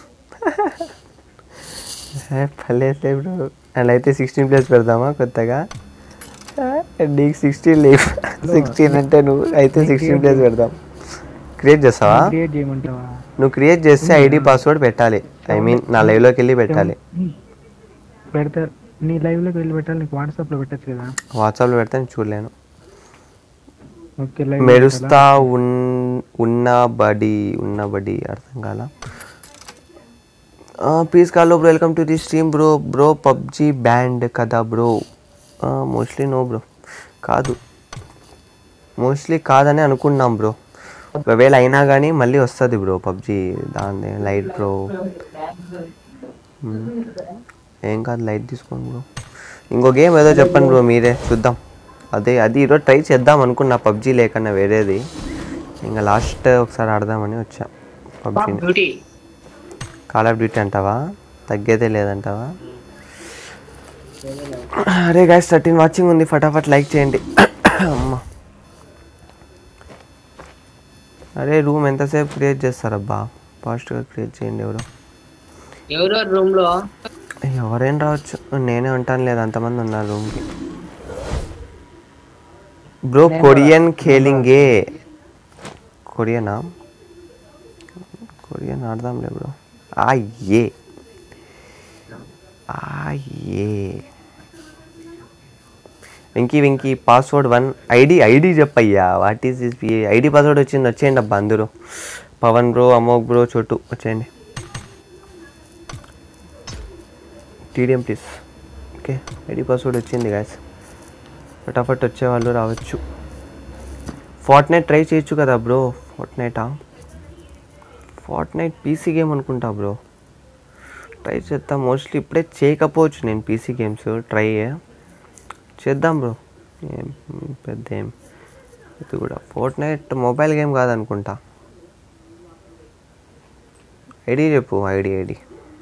Speaker 3: పర్లేదు బ్రో. అలా అయితే సిక్స్టీన్ ప్లస్ పెడదామా కొత్తగా? నీకు సిక్స్టీన్ లేవు. సిక్స్టీన్ అంటే నువ్వు అయితే సిక్స్టీన్ ప్లస్ పెడదాం. క్రియేట్ చేస్తావా?
Speaker 4: క్రియేట్ చేయమంటావా?
Speaker 3: నువ్వు క్రియేట్ చేస్తే ఐడి పాస్వర్డ్ పెట్టాలి. ఐ మీన్ నా లైవ్లోకి వెళ్ళి పెట్టాలి.
Speaker 4: పెడతారు. నీ లైవ్లోకి వెళ్ళి పెట్టాలి. నీకు వాట్సాప్లో పెట్టచ్చు కదా? వాట్సాప్లో
Speaker 3: పెడితే నేను చూడలేను.
Speaker 4: ఓకే.
Speaker 3: మెరుస్తా ఉన్న బడి ఉన్న బడి అర్థం కాల. ప్లీజ్ కాలో bro, welcome to the stream bro. Bro PUBG banned కదా బ్రో? మోస్ట్లీ నో బ్రో, కాదు. మోస్ట్లీ కాదని అనుకున్నాం బ్రో. ఒకవేళ అయినా కానీ మళ్ళీ వస్తుంది బ్రో పబ్జీ. దాన్ని లైట్ బ్రో. ఏం కాదు, లైట్ తీసుకోండి బ్రో. ఇంకో గేమ్ ఏదో చెప్పండి బ్రో, మీరే చూద్దాం. అదే అది ఈరోజు ట్రై చేద్దాం అనుకున్నా, పబ్జీ లేకన్నా వేరేది. ఇంకా లాస్ట్ ఒకసారి ఆడదామని వచ్చా పబ్జీని. కాల్ ఆఫ్ డ్యూటీ అంటావా? తగ్గేదే లేదంటావా? అరే గైస్, థర్టీన్ వాచింగ్ ఉంది, ఫటాఫట్ లైక్ చేయండి. అమ్మా, అరే రూమ్ ఎంతసేపు క్రియేట్ చేస్తారబ్బా? ఫాస్ట్గా క్రియేట్ చేయండి. ఎవరు
Speaker 6: ఎవరో రూమ్లో
Speaker 3: ఎవరైనా రావచ్చు, నేనే ఉంటాను. లేదు, అంతమంది ఉన్నారు రూమ్కి. బ్రో కొరియన్ ఖేలింగే. కొరియనా? కొరియన్ ఆడదాంలే బ్రో. ఆయ్యే ఆయ్యే Venky Venky password one. ID ID చెప్పయ్యా. What is this? ID password వచ్చింది, వచ్చేయండి అబ్బా అందరూ. పవన్ బ్రో, అమోక్ బ్రో, చోటు వచ్చేయండి. TDM please. Okay, ID password వచ్చింది గాయస్. ఫటాఫట్ వచ్చేవాళ్ళు రావచ్చు. ఫార్ట్నైట్ ట్రై చేయొచ్చు కదా బ్రో? ఫార్ట్నైటా? ఫార్ట్నైట్ పీసీ గేమ్ అనుకుంటా బ్రో. ట్రై చేద్దాం. మోస్ట్లీ ఇప్పుడే చేయకపోవచ్చు నేను పీసీ గేమ్స్. ట్రై చేద్దాం బ్రో. ఏం పెద్ద ఏం ఇది కూడా. ఫార్ట్నైట్ మొబైల్ గేమ్ కాదనుకుంటా. ఐడి చెప్పు. ఐడి ఐడి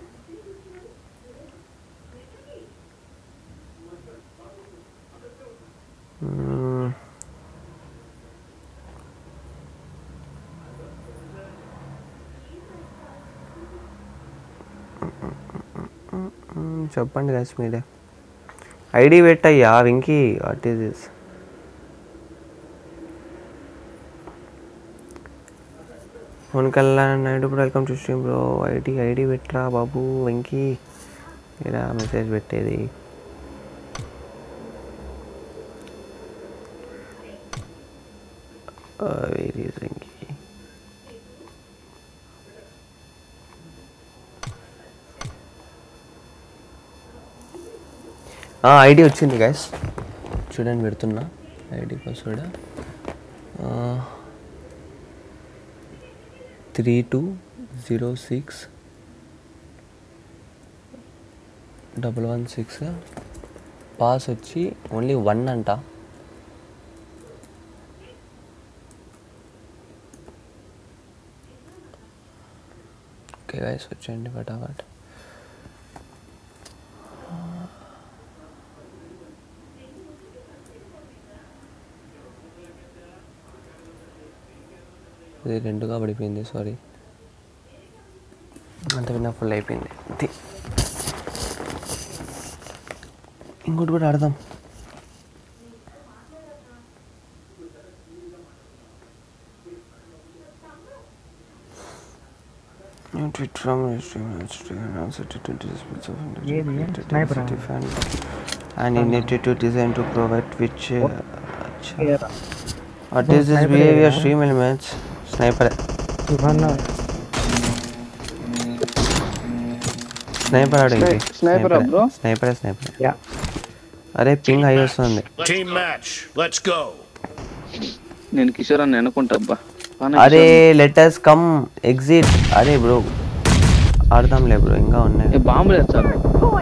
Speaker 3: చెప్పండి గైస్ మీరే. ఐడి పెట్టయ్యా Venky. What is this? Phone Kalyan Naidu bro, welcome to stream bro. ID ID పెట్టరా బాబు వెంకీ. ఇలా మెసేజ్ పెట్టేది. వెరీ వెంకీ. ఐడి వచ్చింది గైస్, చూడండి పెడుతున్నా. ID password three two zero six double one six. Pass వచ్చి ఓన్లీ వన్ అంట. ఓకే గైస్, వచ్చేయండి ఫటాఫట్. ఇది రెండుగా పడిపోయింది, సారీ. అంత విన్నా ఫుల్ అయిపోయింది. ఇంకోటి కూడా ఆడదాం. and you need to design to provide which uh, what is this behavior stream elements? Sniper sniper ఆడండి.
Speaker 1: Sniper bro.
Speaker 3: స్నైపర్ స్నైపర్ యా. అరే పింగ్ హై వస్తుంది.
Speaker 7: Team match let's go.
Speaker 1: నేను కిషోర్ అని అనుకుంటా అబ్బా.
Speaker 3: అరే లెట్ us come exit. అరే బ్రో ఆడదాంలే బ్రో, ఇంకా ఉన్నాయి.
Speaker 1: ఏ బాంబులు వేస్తారు.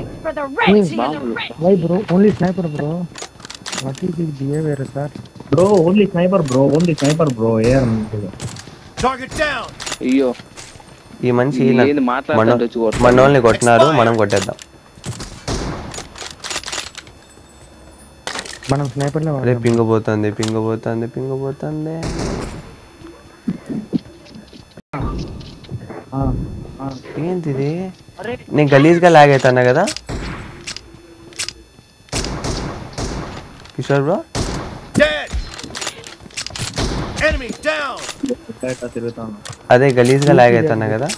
Speaker 4: Why bro only sniper bro? What is this behaviour sir?
Speaker 2: Bro only sniper bro, only sniper bro. AR
Speaker 7: target down.
Speaker 1: అయ్యో,
Speaker 3: ఈ మనిషి
Speaker 1: ఏంది మాట్లాడుతుంటే వచ్చి కొడతాడు.
Speaker 3: మనోల్ని కొట్టినారు, మనం కొట్టేద్దాం.
Speaker 4: మనం స్నైపర్ లో
Speaker 3: అరే పింగ్ పోతుంది పింగ్ పోతుంది పింగ్ పోతుంది ఏంటిది నేను గలీజ్గా లాగ్ అవుతానా కదా కిషోర్ బ్రో అదే గలీజ్గా లాగ్ అవుతానా కదా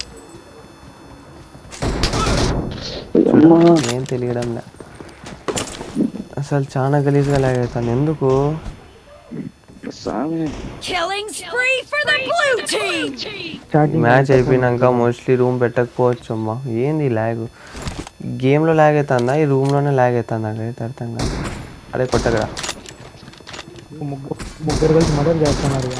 Speaker 3: ఏం తెలియడం అసలు చాలా గలీజ్గా లాగ్ అవుతాను ఎందుకు మ్యాచ్ అయిపోయినాక మోస్ట్లీ రూమ్ పెట్టకపోవచ్చు అమ్మా ఏంది ల్యాగ్ గేమ్లో ల్యాగ్ అవుతుందా ఈ రూమ్లోనే ల్యాగ్ అవుతుందా అయితే అర్థం కాదు అరే కొట్టగరా
Speaker 4: ముగ్గురు కలిసి మదర్ చేస్తున్నారు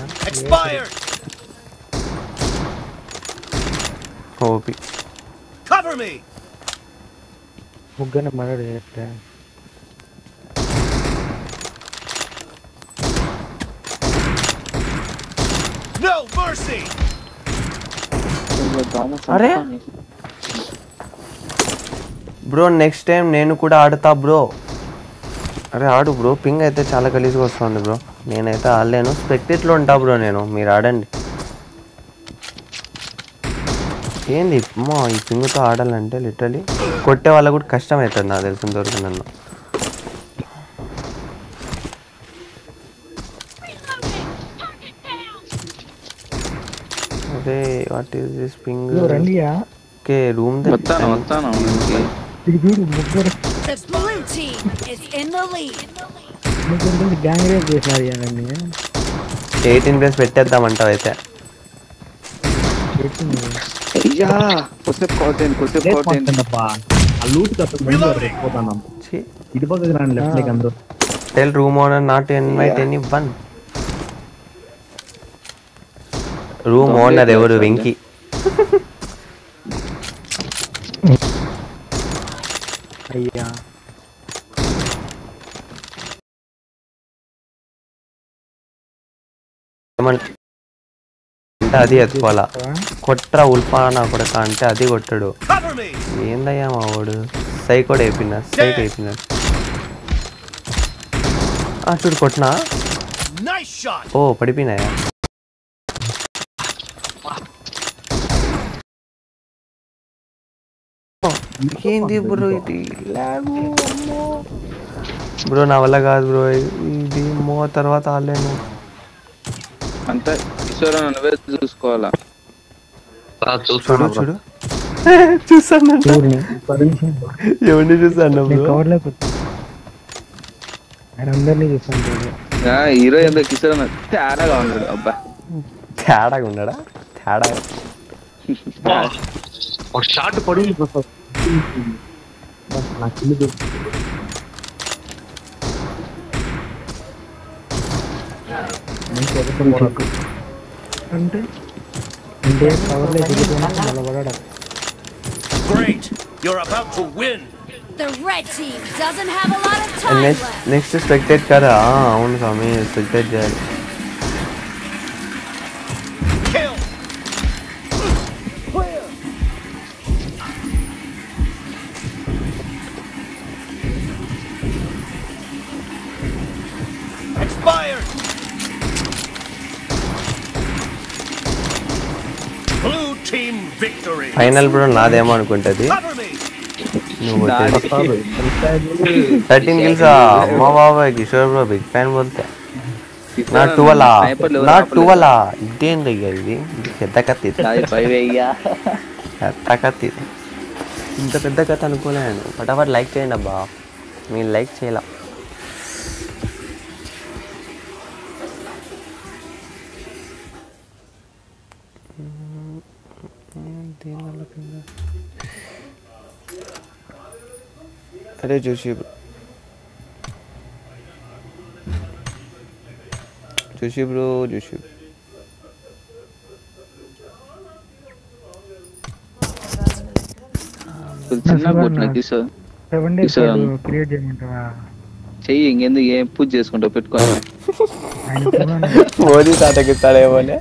Speaker 3: ఓపి
Speaker 4: ముగ్గురిని మదర్ చేస్తే
Speaker 3: అరే బ్రో నెక్స్ట్ టైం నేను కూడా ఆడుతా బ్రో అరే ఆడు బ్రో పింగ్ అయితే చాలా గలీజ్గా వస్తుంది బ్రో నేనైతే ఆడలేను స్పెక్టేట్లో ఉంటా బ్రో నేను మీరు ఆడండి ఏంది అమ్మా ఈ పింగ్తో ఆడాలంటే లిటరలీ కొట్టే వాళ్ళకు కూడా కష్టం అవుతుంది నాకు తెలిసిన దొరికి నన్ను అరే what is this ping okay room eighteen plus పెట్టేద్దామంటావు అయితే tell room owner not invite anyone room owner ఎవరు వెంకీ
Speaker 4: అయ్యా
Speaker 3: అంటే అది ఎత్తుకోవాలా కొట్రా ఉల్పానా కొడక అంటే అది కొట్టాడు ఏందయ్యా మా వాడు సైకోడ్ అయిపోయినా సైక్ అయిపోయినా చూడు కొట్టినా ఓ పడిపోయినాయా ఏంది బ్రో ఇది బ్రో నా వల్ల కాదు బ్రో ఇది మో తర్వాత ఆడలేను
Speaker 1: అంతే కిషోర్ నువ్వే చూసుకోవాలా
Speaker 3: చూడు చూడు చూసాను ఎవరిని చూసాను
Speaker 4: అందరినీ చూసాను
Speaker 1: హీరో ఎందుకు కిషోర్ తేడాగా ఉన్నాడు అబ్బా
Speaker 3: తేడాగా ఉన్నాడా తేడా
Speaker 2: ఒక షాట్ పడి నాకు ఇల్లు
Speaker 4: అంటే అంటే కవర్లో నిలబడడం
Speaker 7: Great, you're about to win.
Speaker 5: The red team doesn't have a lot of time
Speaker 3: next
Speaker 5: left.
Speaker 3: next spectate kara avunu sami spectate cheyali
Speaker 7: Kill.
Speaker 6: Clear.
Speaker 7: Expired. Blue team victory.
Speaker 3: final bro నాదేమో అనుకుంటది
Speaker 7: Cover me.
Speaker 3: నువ్వు thirteen kills అమ్మ బాబాయ్ Kishore bro big fan బోల్తే నా twelve నా twelve ఇదేంది ఇది పెద్ద కత్తి పెద్ద కత్తి ఇంత పెద్ద కథ అనుకోలేను ఫటాఫట్ లైక్ చేయండి అబ్బా మీరు లైక్ చేయాల అరే జోషి బ్రో జోషి బ్రో జోషి
Speaker 1: చిన్న కొట్టిన కిషోర్
Speaker 4: సెవెన్ డేస్ క్రియేట్ చేయమంటావా
Speaker 1: చెయ్యి ఇంకెందుకు ఏం పూజ చేసుకుంటావు పెట్టుకోవాలి
Speaker 3: మోదీ తాతకి ఇస్తాడేమోనే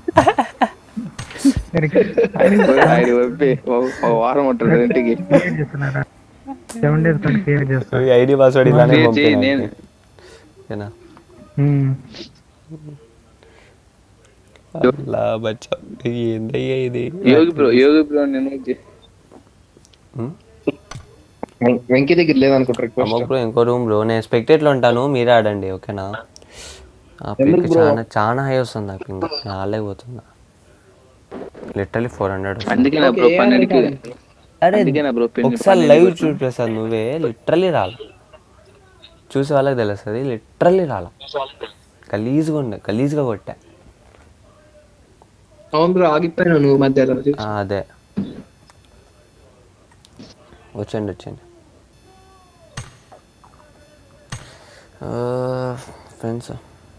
Speaker 1: వారం ఉంటాడు ఇంటికి
Speaker 4: సెవెన్ డేస్ క్రియేట్ చేస్తా
Speaker 3: ఐడి పాస్వర్డ్ ఇలానే పంపినా ఓకేనా
Speaker 4: హ్మ్.
Speaker 3: అలా బచ్చా ఏందయ్యా ఇది
Speaker 1: యోగి బ్రో యోగి బ్రో నేను
Speaker 8: వెంకీ దగ్గర లేదనుకుంటా రిక్వెస్ట్.
Speaker 3: అమ్మో బ్రో ఇంకో రూమ్ బ్రో నేను స్పెక్టేట్లో ఉంటాను మీరే ఆడండి ఓకేనా ఆ పింక్ చాలా చాలా హై వస్తుంది ఆ పింక్ ఆలేకపోతుందా లిటరలీ ఫోర్ హండ్రెడ్
Speaker 1: అందుకేనా బ్రో పన్నెండుకి
Speaker 3: అరే
Speaker 1: అందుకేనా బ్రో
Speaker 3: ఒకసారి లైవ్ చూడు ప్రసాద్ నువ్వే లిటరలీ రాల చూసే వాళ్ళకి తెలుస్తుంది లిటరలీ రాల గలీజ్గా ఉండే గలీజ్గా కొట్టా
Speaker 6: అవును బ్రో ఆగిపోయాను నువ్వు మధ్యలో
Speaker 3: ఆ, అదే వచ్చండి వచ్చండి ఫ్రెండ్స్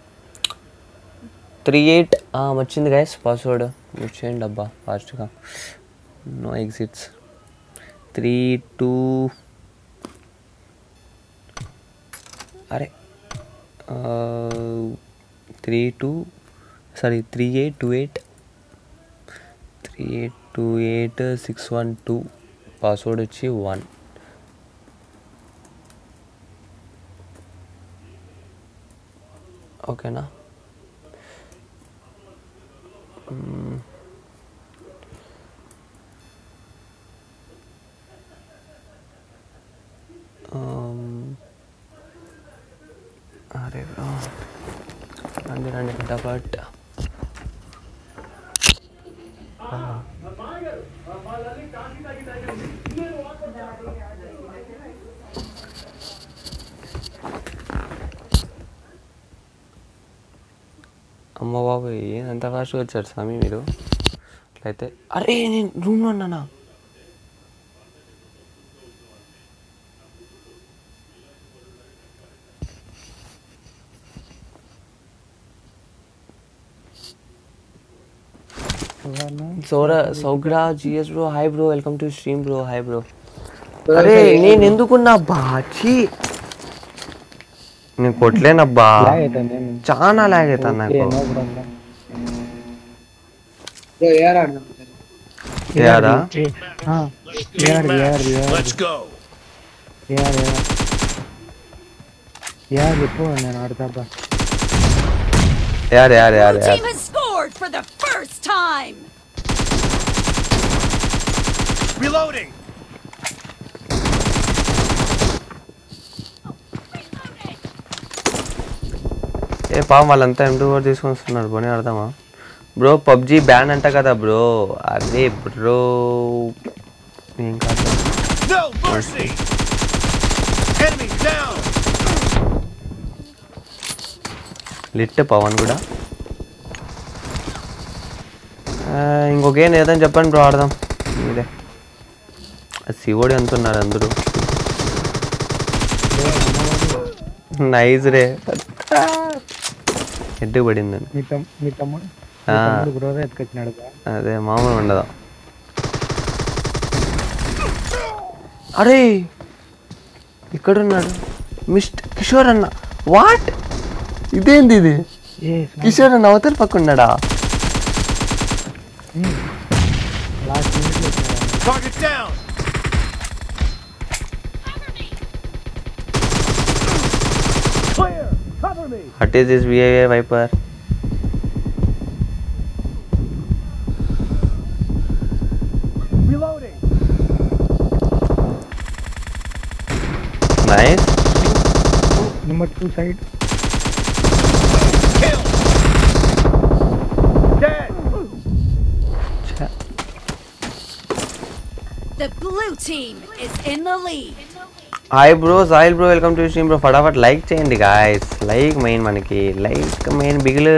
Speaker 3: త్రీ ఎయిట్ వచ్చింది గైస్ పాస్వర్డ్ వచ్చేయండి అబ్బా ఫాస్ట్గా నో ఎగ్జిట్స్ త్రీ టూ అరే three two sorry three eight two eight three eight two eight six one two password వచ్చి వన్ ఓకేనా అరే రండి రండి ఫటాఫట్ అమ్మ బాబు ఎంత ఫాస్ట్గా వచ్చారు స్వామి మీరు అట్లయితే అరే నేను రూమ్లో ఉన్నానా సౌరా సౌగ్రా GS bro hi bro welcome to stream bro hi bro అరే నేను ఎందుకున్నా బాచి నేను కొట్టలేనబ్బా చాలా లాగ్ అవుతాను నాకు ఏరా
Speaker 7: Let's go.
Speaker 4: చెప్పు నేను ఆడతా
Speaker 3: యార్ యార్ యార్
Speaker 5: Blue
Speaker 3: యార్
Speaker 5: team has scored for the first time.
Speaker 7: Reloading.
Speaker 3: ఏ పాపం వాళ్ళంతా ఎం టూ ఫోర్ తీసుకొని వస్తున్నారు పోనీ అర్థమా బ్రో పబ్జీ బ్యాన్ అంట కదా బ్రో అదే బ్రో ఏం కాదు
Speaker 7: No mercy. Enemy down.
Speaker 3: Lit Pawan కూడా ఇంకొక ఏం ఏదని చెప్పండి బ్రో ఆడదాం మీరే శివుడు ఎంత ఉన్నారు అందరూ నైస్ రే ఎడ్డు పడిందని
Speaker 4: మీ తమ్ మీ తమ్ముడు బ్రోదే ఎత్తుకొచ్చినాడు
Speaker 3: అదే మామూలు ఉండదు అరే ఇక్కడున్నాడు మిస్టర్ కిషోర్ అన్న వాట్ ఇదేంది ఇది కిషోర్ అన్న అవతల పక్కన్నాడా
Speaker 4: లాస్ట్ మినిట్లో
Speaker 7: Target down. Clear. Cover me.
Speaker 3: What is this behaviour viper
Speaker 7: Reloading.
Speaker 3: Nice
Speaker 4: number two side
Speaker 7: Kill. Dead.
Speaker 5: The blue team is in the lead.
Speaker 3: Hi bro Sahil bro welcome to stream bro ఫటాఫట్ like చేయండి guys like మెయిన్ మనకి like మెయిన్ బిగిలు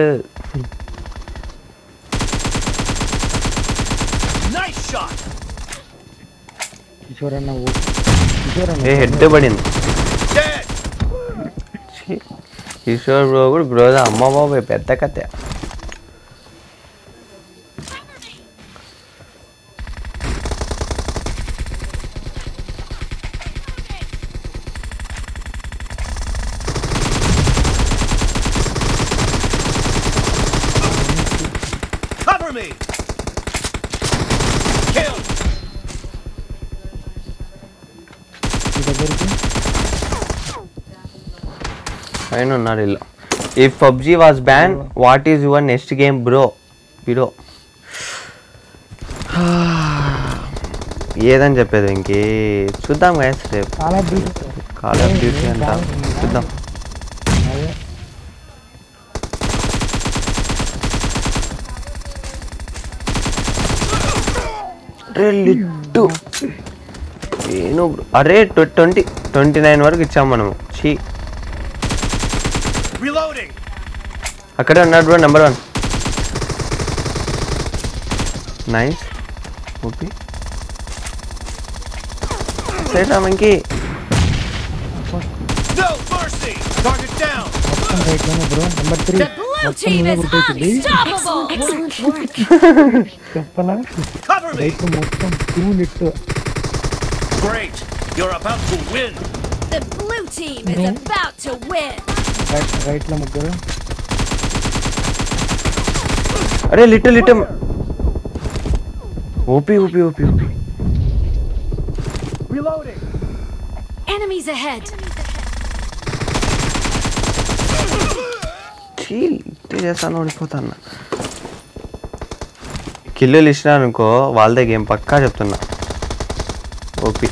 Speaker 7: Nice shot.
Speaker 4: Kishore అన్న ఓ కిషోర్ అన్న
Speaker 3: ఏ head పడింది
Speaker 7: Dead.
Speaker 3: ఛీ, కిషోర్ బ్రో కూడా బ్రోదా అమ్మ బాబు పెద్ద కథ
Speaker 7: Cover me. Kill.
Speaker 4: మీ దగ్గరికి
Speaker 3: పైన ఉన్నారు ఇల్లు. If PUBG was ban what is your next game bro? Bro ఏదని చెప్పేది ఇంకే చూద్దాం గైస్ రేపు.
Speaker 4: చాలా డ్యూటీ
Speaker 3: కాల్ ఆఫ్ డ్యూటీ అంట చూద్దాం. అరే లిట్టు నేను అరే ట్వంటీ ట్వంటీ నైన్ వరకు ఇచ్చాం మనము. చీ
Speaker 7: Reloading.
Speaker 3: అక్కడే ఉన్నాడు bro number one. Nice OP సేటా మంకి.
Speaker 7: No mercy. Target down.
Speaker 4: Right లోనే bro number three
Speaker 5: The blue team is unstoppable.
Speaker 4: చెప్పనా
Speaker 7: Cover me.
Speaker 4: రైట్ మొత్తం two lit.
Speaker 7: Great. You're about to win.
Speaker 5: The blue team is about to win.
Speaker 4: Right right లో ముగ్గురు.
Speaker 3: అరే lit lit OP OP OP OP.
Speaker 7: Reloading.
Speaker 5: Enemies ahead.
Speaker 3: చీ ఇట్టే చేస్తాను ఓడిపోతాను. కిల్లులు ఇచ్చినారు అనుకో వాళ్ళదే గేమ్ పక్కా చెప్తున్నా. ఓపీ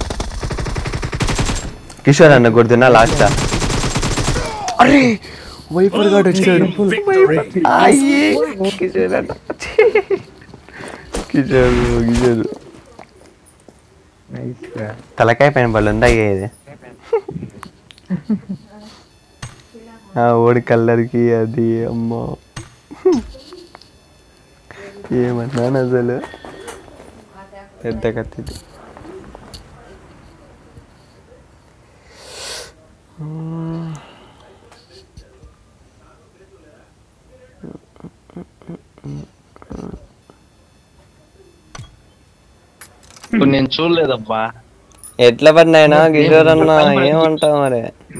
Speaker 3: కిషోర్ అన్న గుర్తున్నా లాస్ట్. అరే వైపర్ గాడు వచ్చాడు. అయ్యే కిషోర్ అన్న కిషోర్ కిషోర్
Speaker 4: నైస్.
Speaker 3: తలకాయ పైన బళ్ళు ఉందా ఇది ఓడి కల్లర్కి అది అమ్మో ఏమన్నాను అసలు పెద్ద కత్తి.
Speaker 8: నేను చూడలేదబ్బా.
Speaker 3: ఎట్లా పడినాయినా కిషోర్ అన్న ఏమంటావు మరి?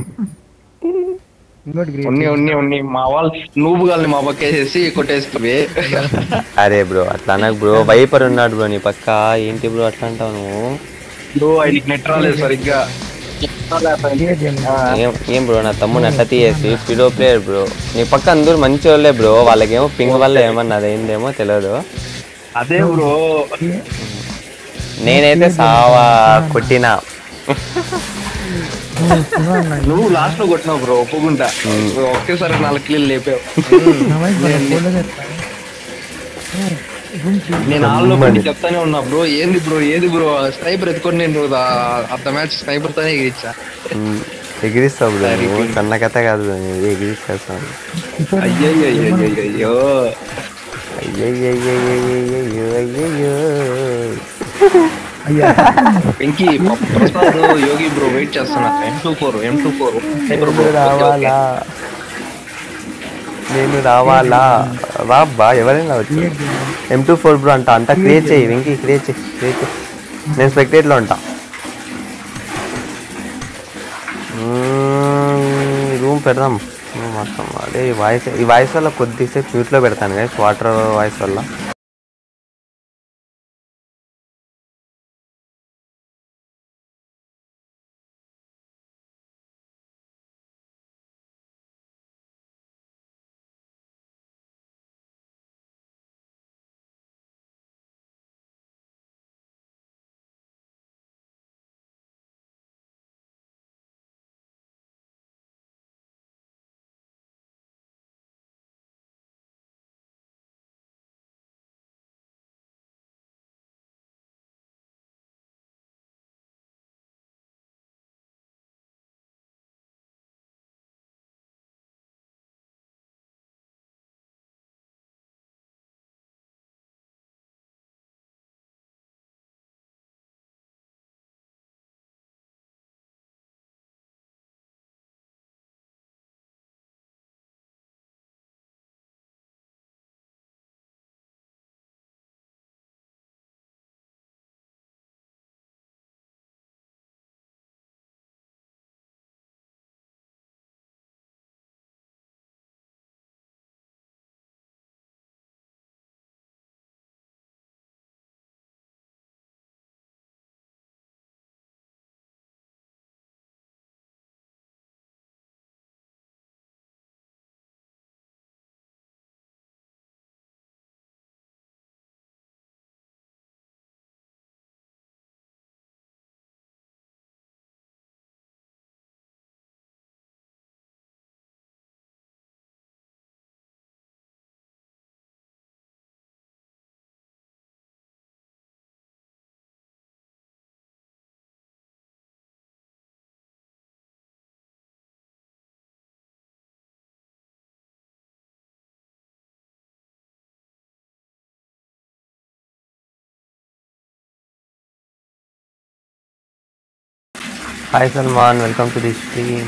Speaker 4: ఇంకోటి గ్రేట్.
Speaker 8: ఉన్ని ఉన్ని ఉన్ని మా వాళ్ళు నువ్వు గాల్ని మా పక్క వేసేసి కొట్టేస్తుంది.
Speaker 3: అరే బ్రో అట్లా నాకు బ్రో వైపర్ ఉన్నాడు బ్రో నీ పక్క. ఏంటి బ్రో అట్లా అంటావు నువ్వు?
Speaker 8: బ్రో ఆయనకి నెట్ రాలేదు సరిగ్గా.
Speaker 3: ఏం ఏం బ్రో నా తమ్ముని అట్లా తీయేసి పిడో ప్లేయర్ బ్రో. నీ పక్క అందరూ మంచి వాళ్ళే బ్రో. వాళ్ళకేమో పింగ్ వల్ల ఏమన్నా అదేందేమో తెలియదు.
Speaker 8: అదే బ్రో
Speaker 3: నేనైతే సావా కొట్టినా.
Speaker 8: నువ్వు లాస్ట్ లో కొట్టినావు బ్రో ఒప్పుకుంటా. ఒకేసారి నాలుగు కిల్లు లేపావు. నేను ఆల్లో పెట్టి చెప్తానే ఉన్నా బ్రో ఏంది బ్రో ఏది బ్రో స్నైపర్ ఎత్తుకొని నేను అంత మ్యాచ్ స్నైపర్ తోనే ఎగిరిచ్చా.
Speaker 3: ఎగిరిస్తావు బ్రో నువ్వు కన్న కథ కాదు ఎగిరిస్తాను.
Speaker 8: అయ్యయ్యో
Speaker 3: అయ్యయ్యో అయ్యయ్యో
Speaker 8: వెంకీ ప్రసాద్ యోగి బ్రో వెయిట్ చేస్తున్నా. M two four M two four
Speaker 3: రావాలా నేను రావాలా రాబ్బా ఎవరైనా వచ్చి. ఎం టూ ఫోర్ బ్రో అంట అంతా క్రియేట్ చేయి వెంకీ క్రియేట్ చేయి క్రియేట్ చేయి. నేను స్పెక్టేట్లో ఉంటా. రూమ్ పెడదాం మొత్తం. అదే ఈ వాయిస్ ఈ వాయిస్ వల్ల కొద్దిసేపు మ్యూట్లో పెడతాను గైస్ వాటర్ వాయిస్ వల్ల. Hi Salman, welcome to the stream.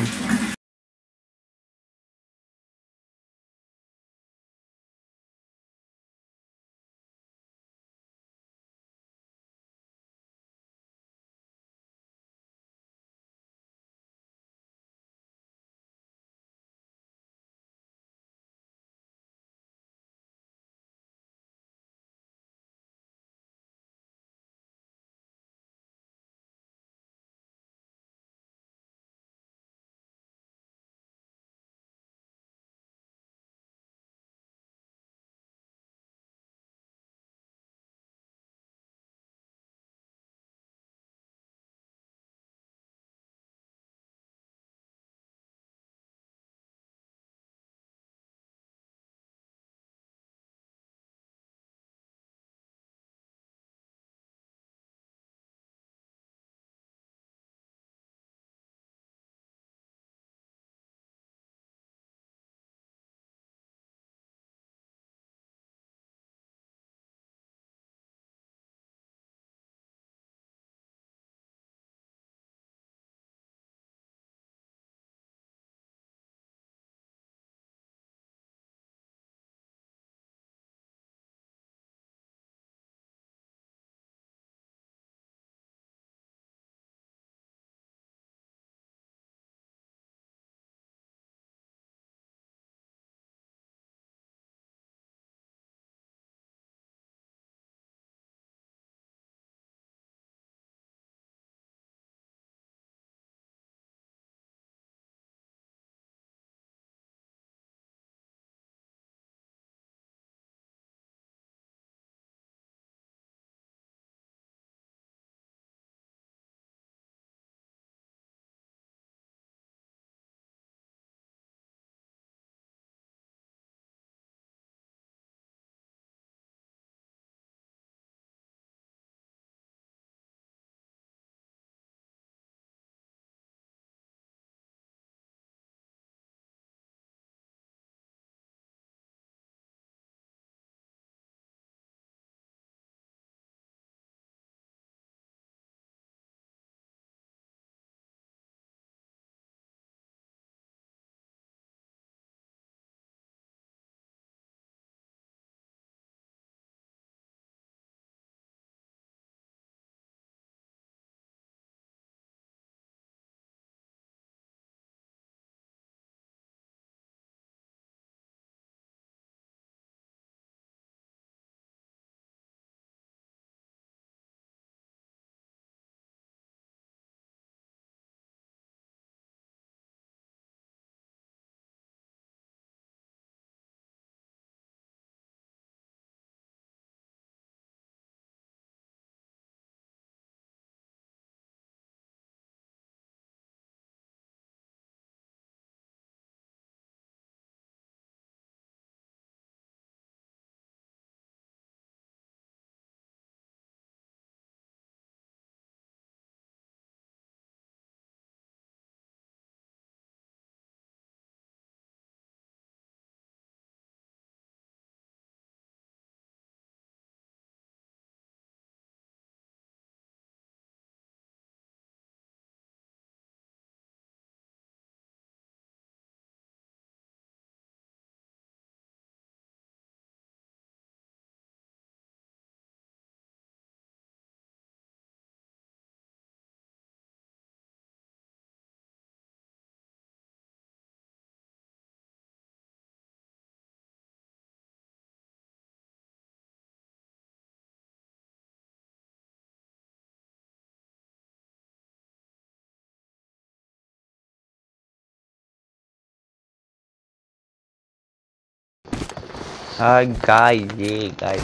Speaker 3: हाँ गाय ये गाय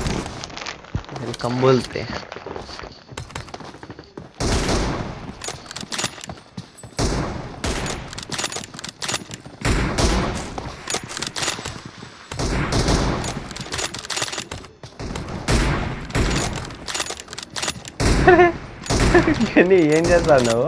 Speaker 3: कम बोलते हैं ఏం చేస్తావు నువ్వు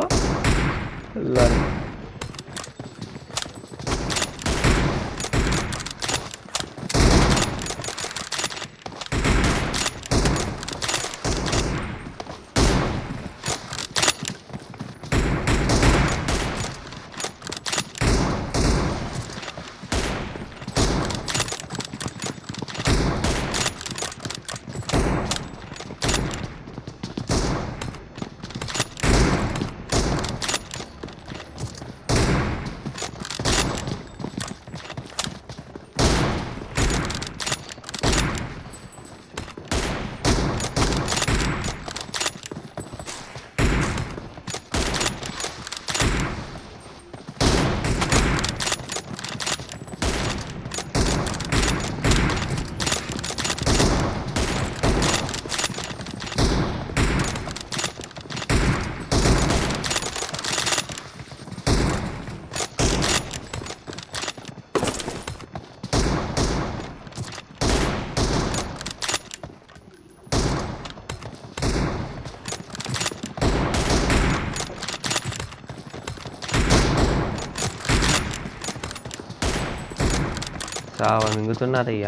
Speaker 3: చావ మింగుతున్నారయ్యా.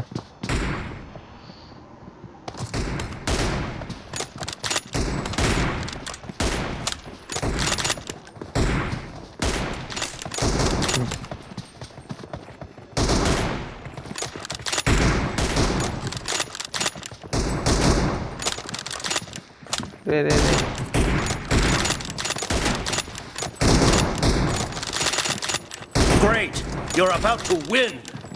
Speaker 3: రే రే రే
Speaker 7: Great! You're about to win!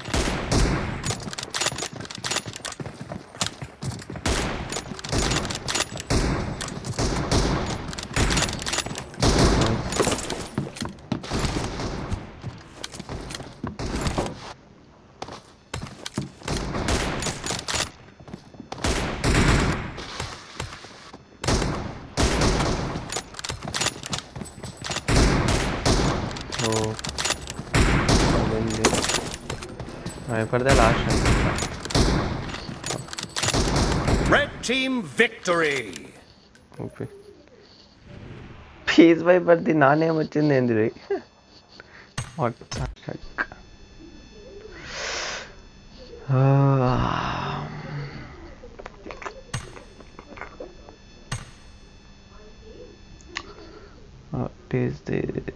Speaker 3: Oh. For the last
Speaker 7: Red team victory!
Speaker 3: okay. Peace by but the na name వచ్చింది ఏంది రే? What the heck? Ah. What is this?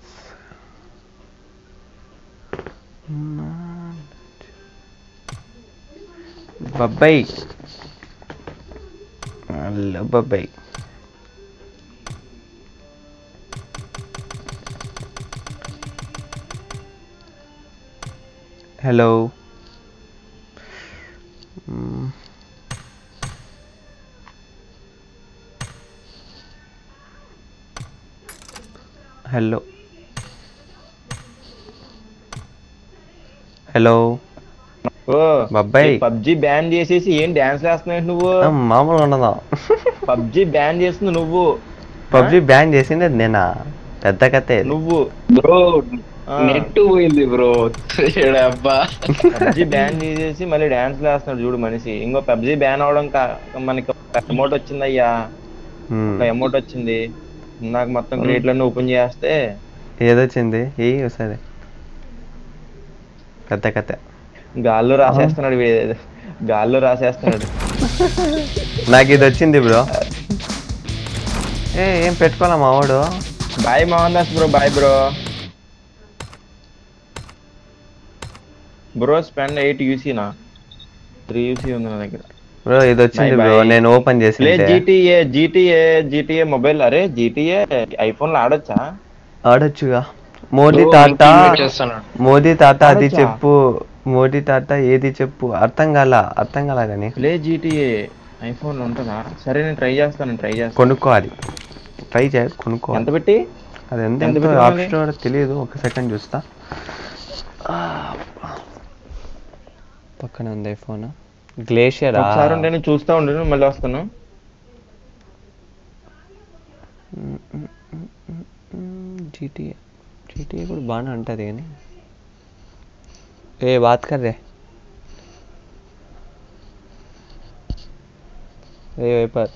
Speaker 3: Bye-bye. Hello, bye-bye. Hello. Mm. Hello. Hello.
Speaker 1: బాబాయ్ PUBG ban చేసేసి ఏం dance వేస్తున్నావు నువ్వు?
Speaker 3: మామూలుగా ఉండదా?
Speaker 1: పబ్జి బ్యాన్ చేస్తుంది నువ్వు.
Speaker 3: పబ్జి బ్యాన్ చేసింది నేనా? పెద్ద కథే
Speaker 1: నువ్వు.
Speaker 8: బ్రో నెట్ పోయింది బ్రో. అబ్బా
Speaker 1: పబ్జి బ్యాన్ చేసేసి మళ్ళీ డాన్స్ వేస్తున్నాడు చూడు మనిషి. ఇంకో పబ్జి బ్యాన్ అవడం మనకి అమౌంట్ వచ్చిందయ్యా. అమౌంట్ వచ్చింది నాకు. మొత్తం క్రియేట్లన్నీ ఓపెన్ చేస్తే
Speaker 3: ఏదొచ్చింది? ఏ సరే పెద్ద కథ.
Speaker 1: గాల్లో రాసేస్తున్నాడు, గాల్లో రాసేస్తున్నాడు.
Speaker 3: నాకు ఇది వచ్చింది బ్రో. ఏ ఏం పెట్టుకోవాలా మావాడు?
Speaker 1: Bye Mohan Das bro. Bye bro. Bro spend eight యూసీనా? త్రీ యూసీ ఉంది నా దగ్గర
Speaker 3: బ్రో. ఇది వచ్చింది బ్రో, నేను ఓపెన్ చేసి.
Speaker 1: GTA GTA GTA mobile. అరే జీటీఏ ఐఫోన్ లో ఆడొచ్చా?
Speaker 3: ఆడొచ్చుగా. మోదీ తాత మోదీ తాత అది చెప్పు. మోదీ తాత ఏది చెప్పు. అర్థం కాల అర్థం కాల కానీ
Speaker 1: ప్లే జీటీఏ ఐఫోన్ లో ఉంటుందా? సరే నేను ట్రై చేస్తాను. ట్రై చేస్తాను.
Speaker 3: కొనుక్కోవాలి. ట్రై చేయాలి, కొనుక్కోవాలి.
Speaker 1: ఎంత పెట్టి?
Speaker 3: అది ఎంత ఆప్షన్ తెలియదు. ఒక సెకండ్ చూస్తా. పక్కన ఉంది ఐఫోన్. గ్లేషియర్
Speaker 1: ఒకసారి ఉంటే నేను చూస్తా ఉండు, మళ్ళీ వస్తాను.
Speaker 3: జీటీఏ జీటీఏ కూడా బాగానే ఉంటుంది కానీ ఏ బాత్ కర్ రే ఏ వైపర్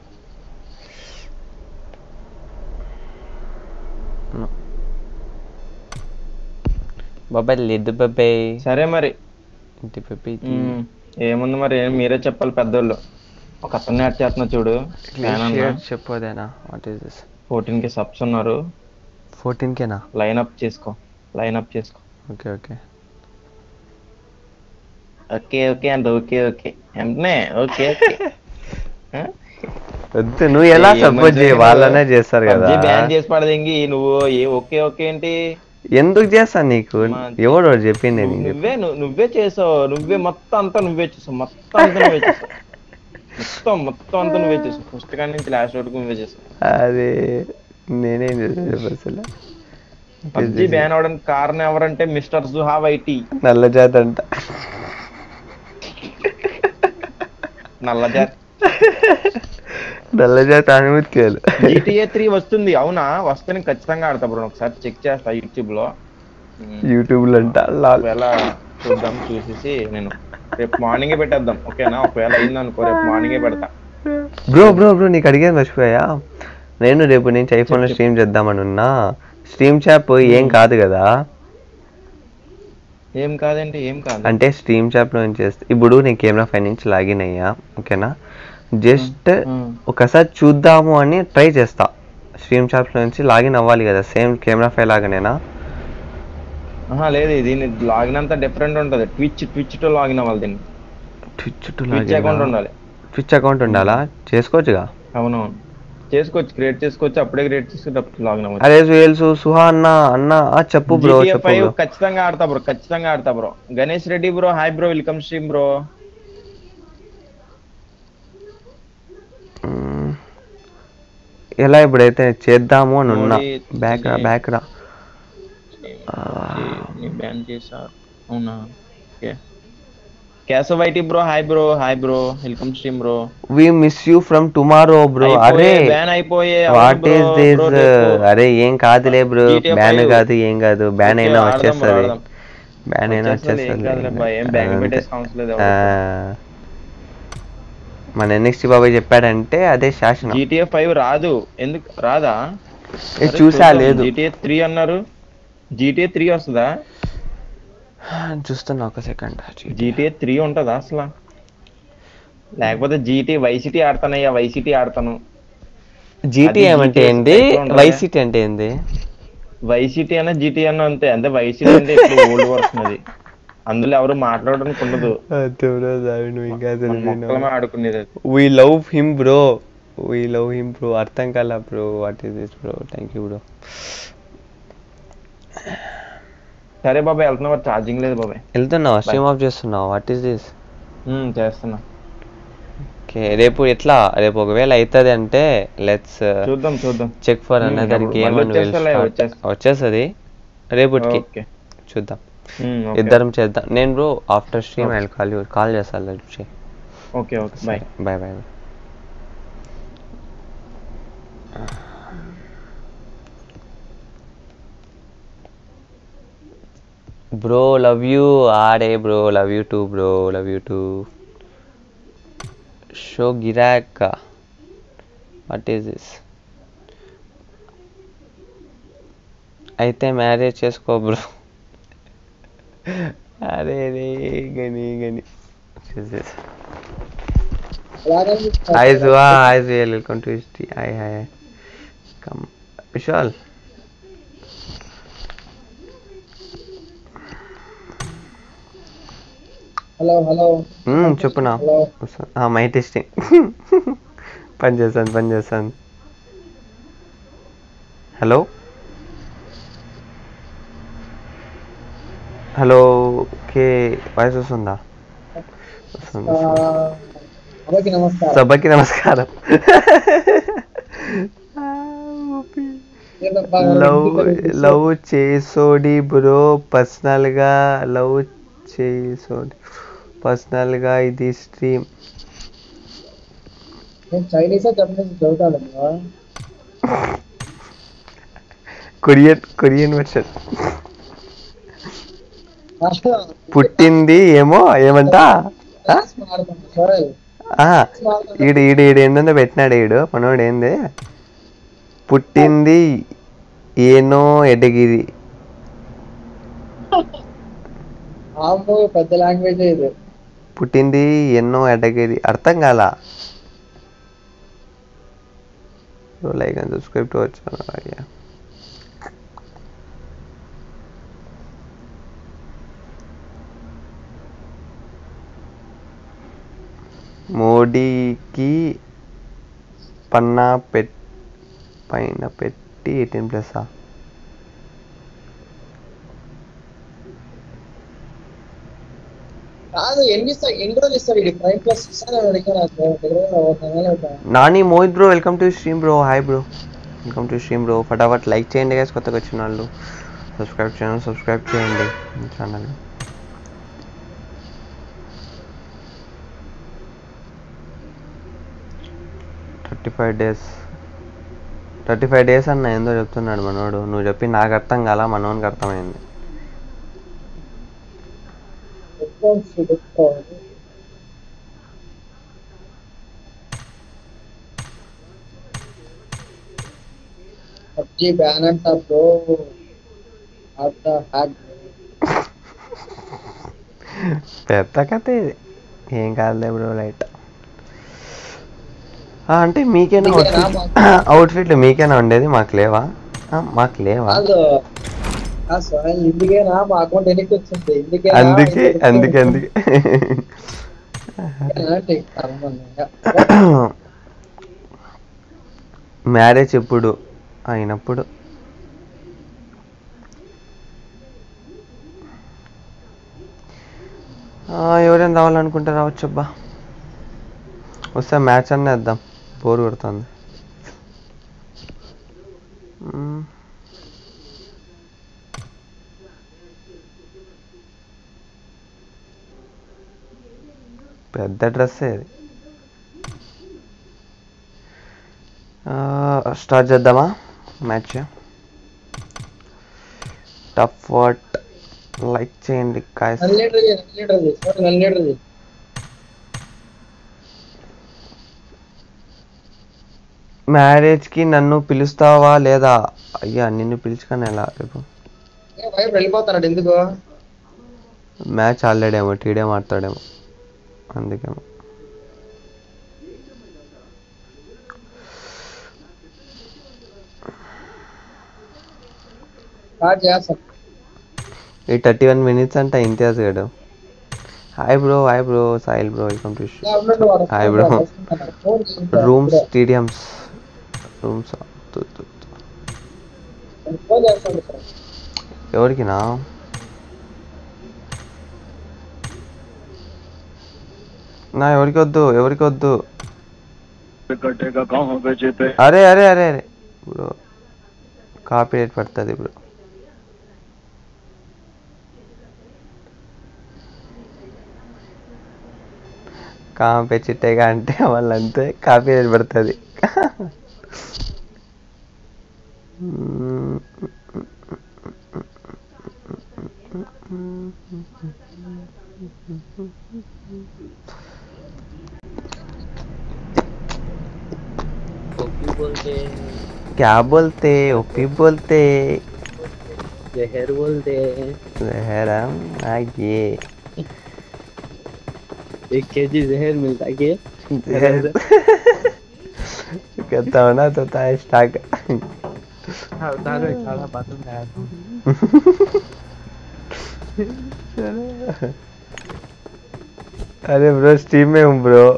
Speaker 3: బాబాయ్ లేదు బాబాయ్.
Speaker 1: సరే మరి
Speaker 3: ఇంటి బాబాయ్
Speaker 1: ఏముంది మరి, మీరే చెప్పాలి పెద్దోళ్ళు. ఒక అతన్ని యాడ్ చేస్తున్నా చూడు.
Speaker 3: చెప్పదేనా? What is this?
Speaker 1: Fourteen K subs ఉన్నారు.
Speaker 3: ఫోర్టీన్ కేనా?
Speaker 1: లైన్ అప్ చేసుకో, లైన్ అప్ చేసుకో.
Speaker 3: ఓకే ఓకే
Speaker 1: ఓకే ఓకే అంటే ఓకే ఓకే అంటే ఓకే ఓకే.
Speaker 3: వద్దు, నువ్వు ఎలా సపోర్ట్ చేయ, వాళ్ళనే చేస్తారు కదా.
Speaker 1: బ్యాన్ చేసి పడదేంగి నువ్వు. ఏ ఓకే ఓకే ఏంటి?
Speaker 3: ఎందుకు చేస్తాను నీకు? ఎవడో చెప్పింది.
Speaker 1: నువ్వే నువ్వే చేసావు. నువ్వే మొత్తం అంతా నువ్వే చేసావు. మొత్తం అంతా నువ్వే చేసావు. మొత్తం మొత్తం అంతా నువ్వే చేసావు. ఫస్ట్ కాడి నుంచి లాస్ట్ వరకు నువ్వే చేసావు.
Speaker 3: అదే నేనేం చేసాను అసలు.
Speaker 1: పబ్జి బ్యాన్ అవడానికి కారణం ఎవరంటే మిస్టర్ జుహా వైటీ.
Speaker 3: నల్ల జాతి అంట.
Speaker 1: నల్ల జాతి
Speaker 3: నల్ల జాతి అనుమతికేయాలి.
Speaker 1: జీటీఏ త్రీ వస్తుంది. అవునా? వస్తే నేను ఖచ్చితంగా ఆడతా బ్రో. ఒకసారి చెక్ చేస్తా యూట్యూబ్ లో.
Speaker 3: యూట్యూబ్ లో అంట.
Speaker 1: ఒకవేళ చూద్దాం, చూసేసి నేను రేపు మార్నింగే పెట్టేద్దాం. ఓకేనా? ఒకవేళ అయిందనుకో రేపు మార్నింగే పెడతా.
Speaker 3: బ్రో బ్రో బ్రో నీకు అడిగేది మర్చిపోయా. నేను రేపు నుంచి ఐఫోన్ లో స్ట్రీమ్ చేద్దామని ఉన్నా. స్ట్రీమ్ చాప్ ఏం కాదు కదా.
Speaker 1: ఏం కాదండి ఏం కాదు
Speaker 3: అంటే స్ట్రీమ్ చాట్ నుంచి చేస్తే ఇప్పుడు నేను కెమెరా ఫైవ్ నుంచి లాగిన్ అయ్యా ఓకేనా జస్ట్ ఒకసారి చూద్దాము అని ట్రై చేస్తా స్ట్రీమ్ చాట్ నుంచి లాగిన్ అవ్వాలి కదా సేమ్ కెమెరా ఫైవ్ లాగానేనా
Speaker 1: లేదు దీని లాగిన్ అంతా డిఫరెంట్ ఉంటుంది ట్విచ్ ట్విచ్ తో లాగిన్ అవ్వాలి దీన్ని
Speaker 3: ట్విచ్
Speaker 1: ట్విచ్ అకౌంట్ ఉండాలి
Speaker 3: ట్విచ్ అకౌంట్ ఉండాలా చేసుకోవచ్చుగా
Speaker 1: అవునవును చేసుకోవచ్చు క్రియేట్ చేసుకోవచ్చు అప్పుడే క్రియేట్ చేసుకుంటే లాగిన్ అవ్వచ్చు
Speaker 3: అరే తెలుసు సుహా అన్న అన్న చెప్పు బ్రో చెప్పు
Speaker 1: ఫైవ్ ఖచ్చితంగా ఆడతా బ్రో ఖచ్చితంగా ఆడతా bro Ganesh Reddy bro hi bro welcome stream bro
Speaker 3: ఎలా ఇప్పుడైతే చేద్దాము అని ఉన్నా బ్యాక్ రా బ్యాక్ రా
Speaker 1: బ్యాన్ చేశారు అవునా okay Keshav YT bro hi bro hi bro welcome stream bro
Speaker 3: we miss you from tomorrow bro అరే
Speaker 1: బ్యాన్ అయిపోయే
Speaker 3: వాట్ ఈస్ దిస్ అరే ఏం కాదులే బ్రో బ్యాన్ కాదు ఏం కాదు బ్యాన్ అయినా వచ్చేస్తుంది బ్యాన్ అయినా వచ్చేస్తుంది మన ఎన్ఎక్స్టీ బాబాయ్ చెప్పాడంటే అదే శాసనం
Speaker 1: జీటీఏ ఫైవ్ రాదు ఎందుకు రాదా
Speaker 3: చూసా లేదు
Speaker 1: జీటీఏ త్రీ అన్నారు జీటీఏ త్రీ వస్తుందా
Speaker 3: చూస్తున్నా ఒక సెకండ్
Speaker 1: జీటీఏ త్రీ ఉంటుందా అసలు లేకపోతే జీటీ వైసిటీ ఆడతానయ్యా వైసిటీ ఆడతాను
Speaker 3: జీటీఏ అంటే ఏంటి వైసిటీ అంటే ఏంది
Speaker 1: వైసిటీ అన్న జీటీ అన్న అంతే అంటే వైసిటీ అంటే ఇప్పుడు ఓల్డ్ వర్షన్ అది అందులో ఎవరు మాట్లాడడానికి ఉండదు ఆడుకునేది
Speaker 3: we love him bro we love him bro అర్థం కాలా bro what is this bro thank you bro
Speaker 1: సరే బాబాయ్ వెళ్తున్నావా ఛార్జింగ్ లేదు బాబాయ్
Speaker 3: వెళ్తున్నావా స్ట్రీమ్ ఆఫ్ చేస్తున్నావు వాట్ ఈస్ దిస్
Speaker 1: చేస్తున్నా
Speaker 3: ఓకే రేపు ఎట్లా రేపు ఒకవేళ అవుతుంది అంటే లెట్స్
Speaker 1: చూద్దాం చూద్దాం
Speaker 3: చెక్ ఫర్ అనదర్ గేమ్ వచ్చేస్తుంది రేపటికి చూద్దాం ఇద్దరం చేద్దాం నేను bro after stream I call you call చేస్తాను
Speaker 1: okay okay bye
Speaker 3: bye bye bro love you ఆడే bro love you too bro love you too show గిరాక్ వాట్ ఈస్ దిస్ అయితే మ్యారేజ్ చేసుకో బ్రో అరే రే Gani Gani hi Suha hi Suhail welcome to history hi hi come Vishal
Speaker 6: hello hello
Speaker 3: చెప్పునా my testing పని చేస్తాను పని చేస్తాను హలో హలో ఓకే వాయిస్ వస్తుందా సభకి నమస్కారం లవ్ లవ్ చేసోడి బ్రో పర్సనల్గా లవ్ చేసోడి పర్సనల్గా ఇది స్ట్రీమ్ కొరియన్ కొరియన్ వర్షన్ పుట్టింది ఏమో ఏమంటా ఈడు ఈడు ఈడు ఏందో పెట్టినాడు ఈడు మనోడు ఏంది పుట్టింది ఏనో ఎడగిరి
Speaker 6: పెద్ద లాంగ్వేజ్ ఇది
Speaker 3: పుట్టింది ఎన్నో ఎడగిరి అర్థం కాలా like and subscribe to our channel అయ్యా మోడీకి పన్నా పెట్ పైన పెట్టి eighteen plus Nani Mohit bro welcome to stream bro hi bro welcome to stream bro ఫటాఫట్ లైక్ చేయండి గైస్ కొత్తగా వచ్చిన వాళ్ళు సబ్స్క్రైబ్ చేయండి సబ్స్క్రైబ్ చేయండి channel thirty five days thirty five days అన్న ఏందో చెప్తున్నాడు మనోడు నువ్వు చెప్పి నాకు అర్థం కాలా మనోనికి అర్థమైంది
Speaker 6: పబ్జీ బ్యాన్ అంట బ్రో ఆఫ్టర్ హ్యాక్
Speaker 3: పెద్ద కథ ఇది, ఏం కాదులే బ్రో లైట్. అంటే మీకేనా అవుట్ఫిట్ అవుట్ఫిట్లు మీకేనా ఉండేది, మాకు లేవా? మాకు లేవా?
Speaker 6: ఇందుకేనా మా అకౌంట్ ఎన్నికి వచ్చింది?
Speaker 3: అందుకే అందుకే అందుకే మ్యారేజ్ ఎప్పుడు అయినప్పుడు ఎవరైనా రావాలనుకుంటే రావచ్చు అబ్బా. వస్తే మ్యాచ్ అన్న వేద్దాం, బోర్ కొడుతుంది. పెద్ద డ్రెస్సే ఇది. స్టార్ట్ చేద్దామా మ్యాచ్? టఫ్ వాట్ లైక్ చేయండి గాయ్స్. మ్యారేజ్కి నన్ను పిలుస్తావా లేదా? అయ్యా నిన్ను పిలుచుకొని ఎలా రేపు?
Speaker 6: వెళ్ళిపోతాడు ఎందుకు?
Speaker 3: మ్యాచ్ ఆడలేడేమో, టీడేమో ఆడతాడేమో, అందుకేమో. ఈ థర్టీ వన్ మినిట్స్ అంటే ఇంతియాజ్ గడు. Hi bro, hi bro, Sahil bro, welcome to hi bro. Rooms stadiums rooms ఎవరికినా? నా ఎవరికి వద్దు, ఎవరికి వద్దు. అరే అరే అరే అరే బ్రో, కాపీ రేట్ పడుతుంది బ్రో. కాంపే చిట్టేగా అంటే వాళ్ళంతే, కాపీ రేట్ పడుతుంది. क्या बोलते ओपी बोलते
Speaker 9: जहर बोलते
Speaker 3: जहर आगे
Speaker 9: एक केजी जहर मिलता के
Speaker 3: जहर कहता हो ना तो था स्टाक
Speaker 9: हाँ उतारो सारा बातों में आया
Speaker 3: अरे ब्रो स्ट्रीम में हूँ ब्रो.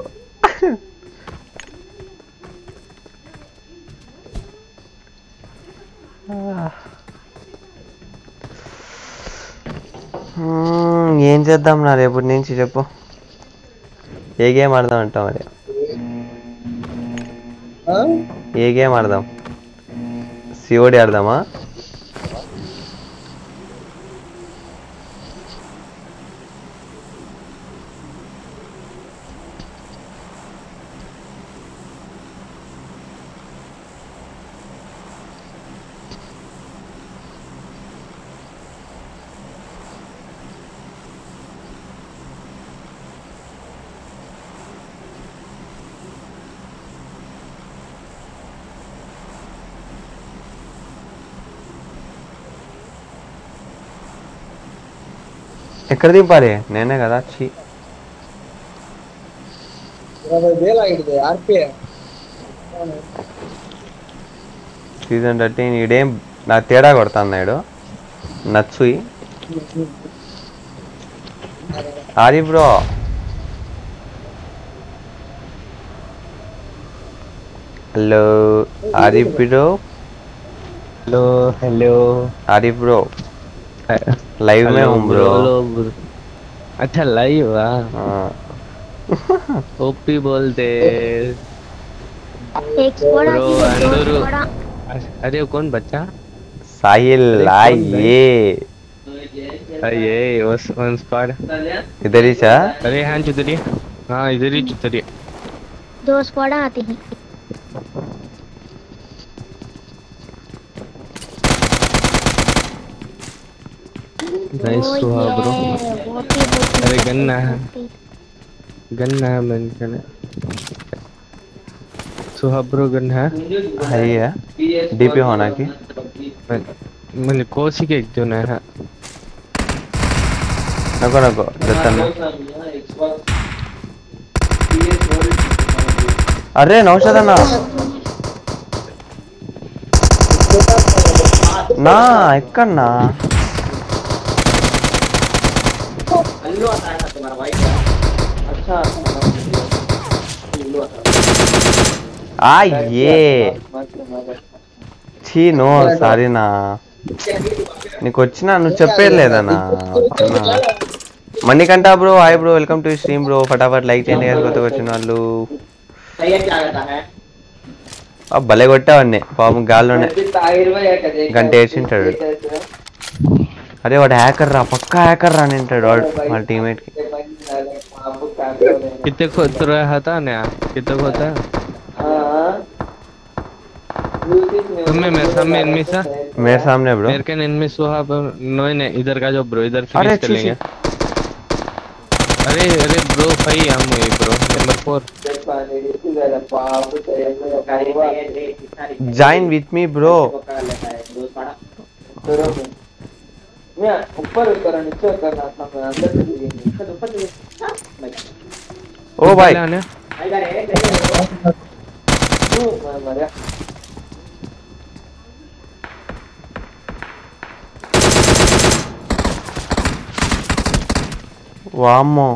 Speaker 3: ఏం చేద్దాం నా రేపటి నుంచి చెప్పు, ఏ గేమ్ ఆడదాం అంటావు మరి? ఏ గేమ్ ఆడదాం? సిఓడి ఆడదామా? ఎక్కడ దింపాలి? నేనే కదా. చి సీజన్ థర్టీన్ ఈడేం నా తేడా కొడుతున్నాడు. నచ్చుయి Ari bro. Hello Ari bro.
Speaker 9: Hello hello
Speaker 3: Arif bro live में हूँ ब्रो.
Speaker 9: अच्छा लाइव
Speaker 3: हाँ
Speaker 9: ओपी बोलते
Speaker 5: ब्रो
Speaker 9: अंदर. अरे कौन बच्चा?
Speaker 3: साहिल आइए
Speaker 9: ये उस वन स्क्वाड
Speaker 3: इधर ही चा.
Speaker 9: अरे हाँ चुतरिया, हाँ इधर ही चुतरिया.
Speaker 5: दो स्क्वाड आते हैं.
Speaker 9: नाइस सुहा ब्रो. अरे गन्ना है गन्ना है मन कने सुहा ब्रो गन्ना है
Speaker 3: है है डीपी होना की
Speaker 9: मन कोसी के एक जो ना है
Speaker 3: नको नको देताना अरे नौशाद अన్న నా ఎక్కడన్నా అయ్యే చీ నో సారీనా నీకు వచ్చినా నువ్వు చెప్పేయలేదన్నా Manikanta bro hi bro welcome to stream bro ఫటాఫట్ లైక్ చేయండి గారు కొత్తగా వచ్చిన వాళ్ళు భలే కొట్టావన్నీ పాపం గాల్లోనే గంట వేసింటాడు అరే వాడు హ్యాకర్ రా పక్కా హ్యాకర్ రా అని అంటాడు వాడు వాళ్ళ టీమేట్ కి
Speaker 9: कितने खोद रहा था ना कितने खोदा तुम्हें मेरे सामने एनिमी सा
Speaker 3: मेरे सामने ब्रो
Speaker 9: मेरे के एनिमी सुहा नो नहीं इधर का जो ब्रो इधर
Speaker 3: अरे
Speaker 9: फिनिश कर लेंगे अरे अरे ब्रो भाई हम bro number four
Speaker 3: join with me bro ओ भाई वामो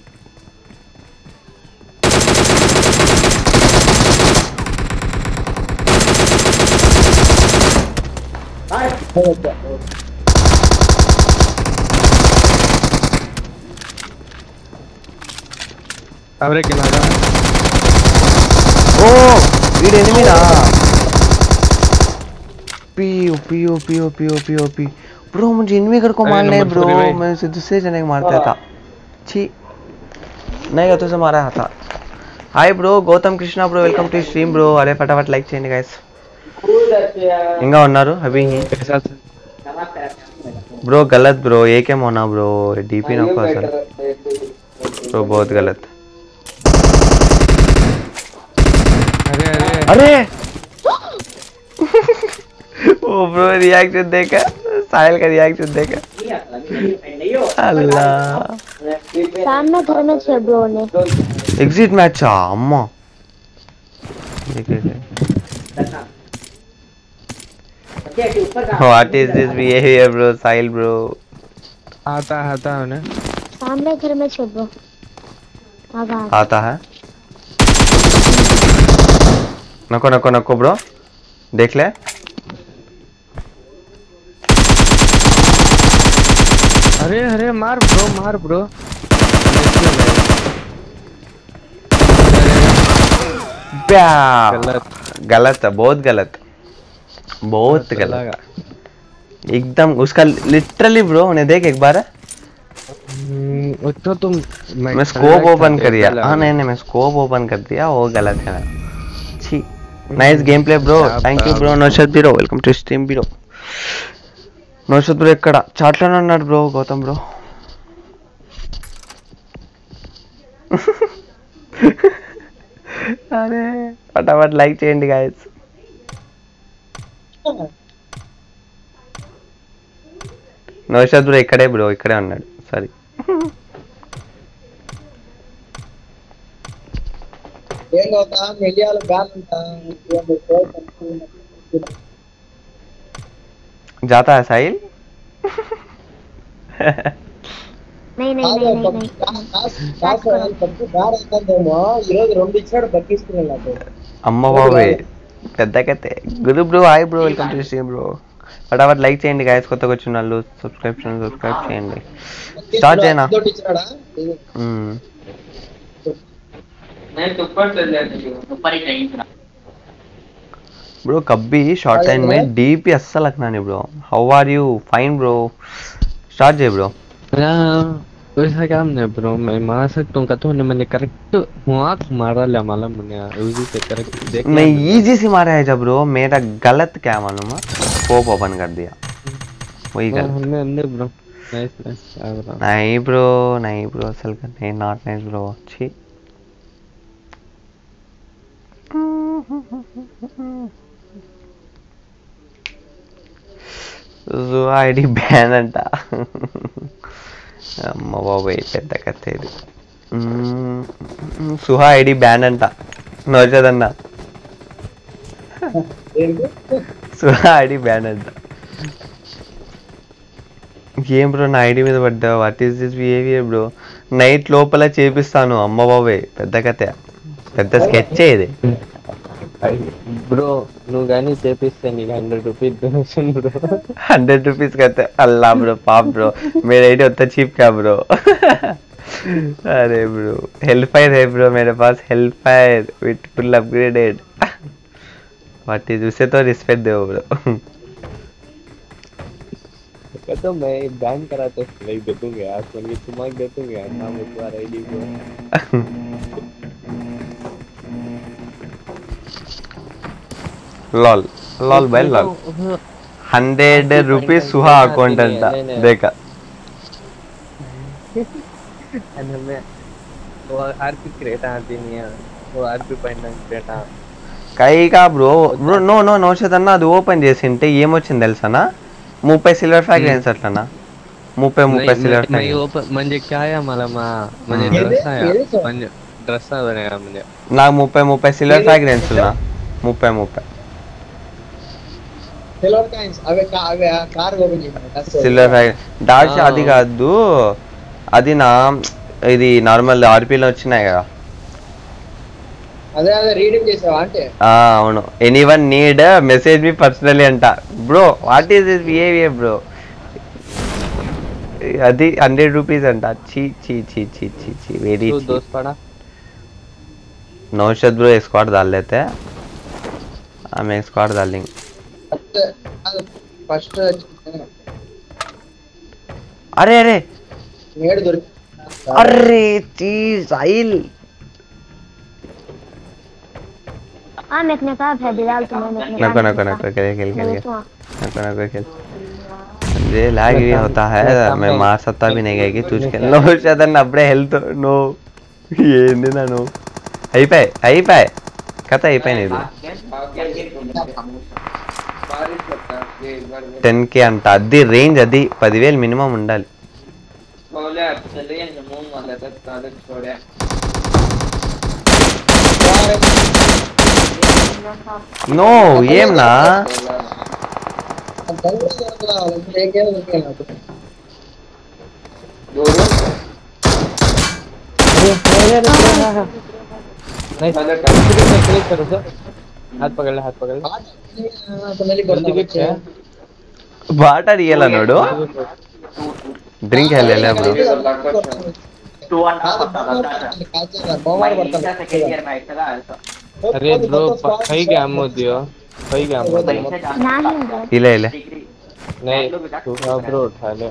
Speaker 9: अबरे किनारा
Speaker 3: ओ वीड एनिमी ना पीओ पीओ पीओ पीओ पीओ पी ब्रो मुझे एनिमी कर को मारना है ब्रो मैं उसे दूसरे जने को मारता था छी नहीं तो से मारा था hi bro Gautam Krishna bro welcome to stream bro अरे फटाफट लाइक చేయండి गाइस इंगा उన్నారు अभी ही ब्रो गलत ब्रो ये क्या होना ब्रो डीपी ना असल ब्रो बहुत गलत
Speaker 9: अरे अरे
Speaker 3: अरे ओ ब्रो रिएक्शन देखा साहिल का रिएक्शन देखा अल्लाह
Speaker 10: सामने घर में छह ब्रो ने
Speaker 3: एग्जिट मैच आ अम्मा देखे what is this behaviour bro Sahil bro
Speaker 9: आता आता है ना
Speaker 10: सामने घर में छह ब्रो आगा
Speaker 3: आता है नको नको नको ब्रो देख ले
Speaker 9: अरे अरे मार ब्रो मार ब्रो
Speaker 3: गलत गलत है बहुत गलत बहुत गलत एकदम उसका लिटरली ब्रो उन्हें देख एक बार
Speaker 9: तो तुम
Speaker 3: मैं स्कोप ओपन कर दिया हाँ नहीं नहीं मैं स्कोप ओपन कर दिया वो गलत है छी nice game play bro thank you bro Naushad bro welcome to stream bro Naushad bro ఇక్కడ చాట్లోనే ఉన్నాడు బ్రో గౌతమ్ బ్రో అరే फटाफट లైక్ చేయండి गाइस నౌషద్ బ్రో ఇక్కడే బ్రో ఇక్కడే ఉన్నాడు సారీ
Speaker 6: ఏం అవుతా మెలియాల బ్యాన్ ఉంటా
Speaker 3: जाता है साहिल
Speaker 10: नहीं नहीं नहीं नहीं
Speaker 6: ఈ రోజు రెండు ఇచ్చాడు బక్కిస్తున్నాడు నాకు
Speaker 3: అమ్మ బాబే పెద్ద కతే గురు bro hi bro welcome to stream bro फटाफट లైక్ చేయండి गाइस కొత్తగా వచ్చిన వాళ్ళు సబ్స్క్రిప్షన్ సబ్స్క్రైబ్ చేయండి స్టార్ట్ చేయనా
Speaker 6: తోటి ఇచ్చాడా
Speaker 3: హ్మ్
Speaker 6: నేను సూపర్ చదివాను సూపర్ హిట్ అయింది
Speaker 3: ब्रो कभी शॉर्ट टाइम में डीपी अच्छा लगना नहीं bro how are you fine bro start जे ब्रो
Speaker 9: वैसा काम नहीं ब्रो मैं मार सकता हूँ कहता हूँ मैंने करेक्ट हुआ मारा ले मालूम मुझे इजी से करेक्ट देख
Speaker 3: मैं इजी से मारा है जब ब्रो मेरा गलत क्या मालूम है स्कोप ओपन कर दिया वही गलत
Speaker 9: हमने हमने ब्रो नाइस नाइस
Speaker 3: नहीं ब्रो नहीं ब्रो असल का नहीं नॉट नाइस ब्रो छी जो आईडी बैन अंटा అమ్మ బాబాయ్ పెద్ద కథ ఇది. సుహా ఐడి బ్యాన్ అంట నోచదన్నా. సుహా ఐడి బ్యాన్ అంట. ఏం బ్రో నా ఐడి మీద పడ్డా? What is this behaviour bro? Night లోపల చేపిస్తాను. అమ్మ బాబాయ్ పెద్ద కథ, పెద్ద స్కెచ్ ఇది
Speaker 9: బ్రో. నువ్వు కానీ చేపిస్తే నీకు hundred rupees donation bro.
Speaker 3: Hundred rupees कहते अल्लाह ब्रो पाप ब्रो मेरा आइडिया उतना चीप क्या ब्रो. अरे ब्रो हेल्फायर है ब्रो मेरे पास, hellfire with full upgraded. What is उसे तो रिस्पेक्ट दो ब्रो.
Speaker 9: तो मैं बैन करा तो लाइक दे दूंगा यार, फोन की तुम्हारे दे दूंगा यार नाम एक बार आईडी को.
Speaker 3: लॉल लॉल भाई lol hundred rupees Suha account अंटा देखा.
Speaker 9: वो आरपी क्रेटा आती नहीं है, वो आरपी పైన క్రేటా
Speaker 3: కైగా bro. Bro no no Naushad అన్న అది ఓపెన్ చేసింటే ఏమొచ్చింది తెలుసానా? ముప్పై సిల్వర్ ఫ్రాగ్రెన్స్ అట్లనా? ముప్పై ముప్పై సిల్వర్ ఫ్రాగ్రెన్స్
Speaker 9: म्हणजे काय आम्हाला मा म्हणजे ड्रेस आहे म्हणजे ड्रेस आहे म्हणजे
Speaker 3: నాకు ముప్పై ముప్పై సిల్వర్ ఫ్రాగ్రెన్స్ ఉన్నా. ముప్పై ముప్పై
Speaker 6: సిల్వర్ కాయిన్స్ అవే కా- అవే కార్ ఓపెన్ చేయండి.
Speaker 3: సిల్వర్ ఫ్రాగ్రెన్స్ డాష్ అది కాదు, అది నా ఇది నార్మల్ ఆర్పీలో వచ్చినాయి కదా.
Speaker 6: అదే అదే రీడింగ్ చేసావా అంటే
Speaker 3: ఆ అవును. Anyone need message me personally అంట. Bro what is this behaviour bro? అది హండ్రెడ్ రూపీస్ అంట. చీ చీ చీ చీ చీ చీ वेरी
Speaker 9: तू दोस्त पड़ा
Speaker 3: नौशद ब्रो स्क्वाड डाल लेते हैं. हम एक स्क्वाड डालेंगे.
Speaker 6: ఫస్ట్
Speaker 3: अरे अरे
Speaker 6: నేడు దొరికి
Speaker 3: अरे चीज साहिल
Speaker 10: हाँ मैं ने कहा है बिलाल तुम्हें
Speaker 3: नको नको नको खेल खेल खेल नको नको खेल. मुझे लैग भी होता है, मैं मार सकता भी नहीं गई तुझ खेल. नो शायद अबड़े हेल्थ नो ఏంది నన్ను అయిపోయి అయిపోయి కథ అయిపోయింది. ఇది టెన్ కే అంట. అది రేంజ్ అది పదివేలు మినిమం ఉండాలి. నో ఏం నా
Speaker 9: नहीं क्लिक करो सर, हाथ पकड़ ले हाथ पकड़ ले.
Speaker 3: ಬಾಟ ರಿಯಲ್ ನೋಡು ಡ್ರಿಂಕ್ ಹೇಳ ಬ್ರೋ.
Speaker 9: अरे ब्रो कहीं क्या आमो दियो कहीं क्या आमो
Speaker 3: ಇಲ್ಲ ಇಲ್ಲ
Speaker 9: नहीं तू ब्रो उठा ले.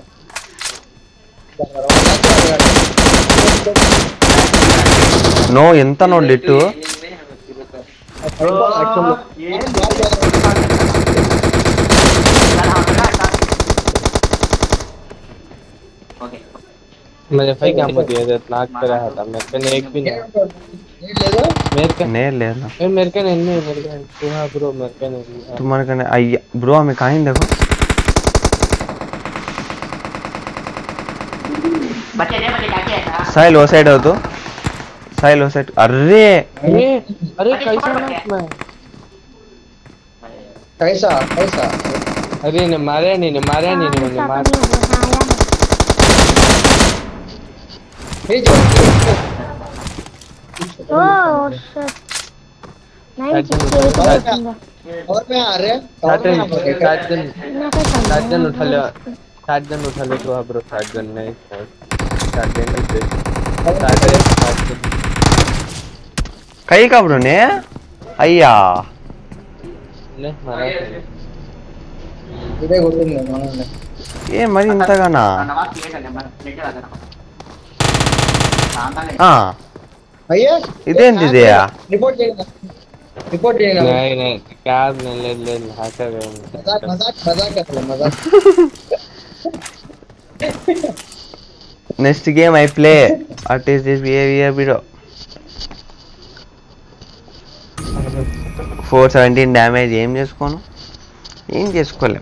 Speaker 3: నో ఎంత ನೋಡ್ಲಿಟ್ಟು
Speaker 9: मैंने भाई क्या आमो दिया था नाक पे रहा था मेरे पे एक भी नहीं मेरे का
Speaker 3: నే లేనా
Speaker 9: ए मेरे का नहीं नहीं मेरे का तू हां ब्रो मेरे का नहीं.
Speaker 3: तुम्हारे कने अय्या ब्रो हमें कहीं देखो
Speaker 6: बच्चे ने बच्चे क्या किया था
Speaker 3: साहिल वो साइड हो तो साहिल वो साइड. अरे
Speaker 9: अरे अरे कैसा ना मैं
Speaker 6: कैसा कैसा
Speaker 9: अरे ने मारे नहीं ने मारे नहीं ने मैंने मार
Speaker 6: हे जो
Speaker 10: ओह शिट नहीं
Speaker 6: और मैं आ रहे
Speaker 9: सात दिन सात दिन सात दिन उठा ले सात दिन उठा ले तो ब्रो सात दिन नहीं सात दिन सात दिन सात दिन
Speaker 3: कहीं का ब्रो ने अय्या
Speaker 9: नहीं मारा
Speaker 6: ఇదే కొట్టింది మనల్ని
Speaker 3: ఏ మరి ఇంతగానా ఆ
Speaker 6: అయ్యా
Speaker 3: ఇదేంటి ఇది
Speaker 6: రిపోర్ట్ చేయండి రిపోర్ట్ చేయండి
Speaker 9: नहीं नहीं क्या नहीं ले ले हाथ में
Speaker 6: मजाक मजाक मजाक कर ले मजाक
Speaker 3: next game I play what is this behaviour bro. Four seventeen damage ఏం చేసుకోను ఏం చేసుకోలే.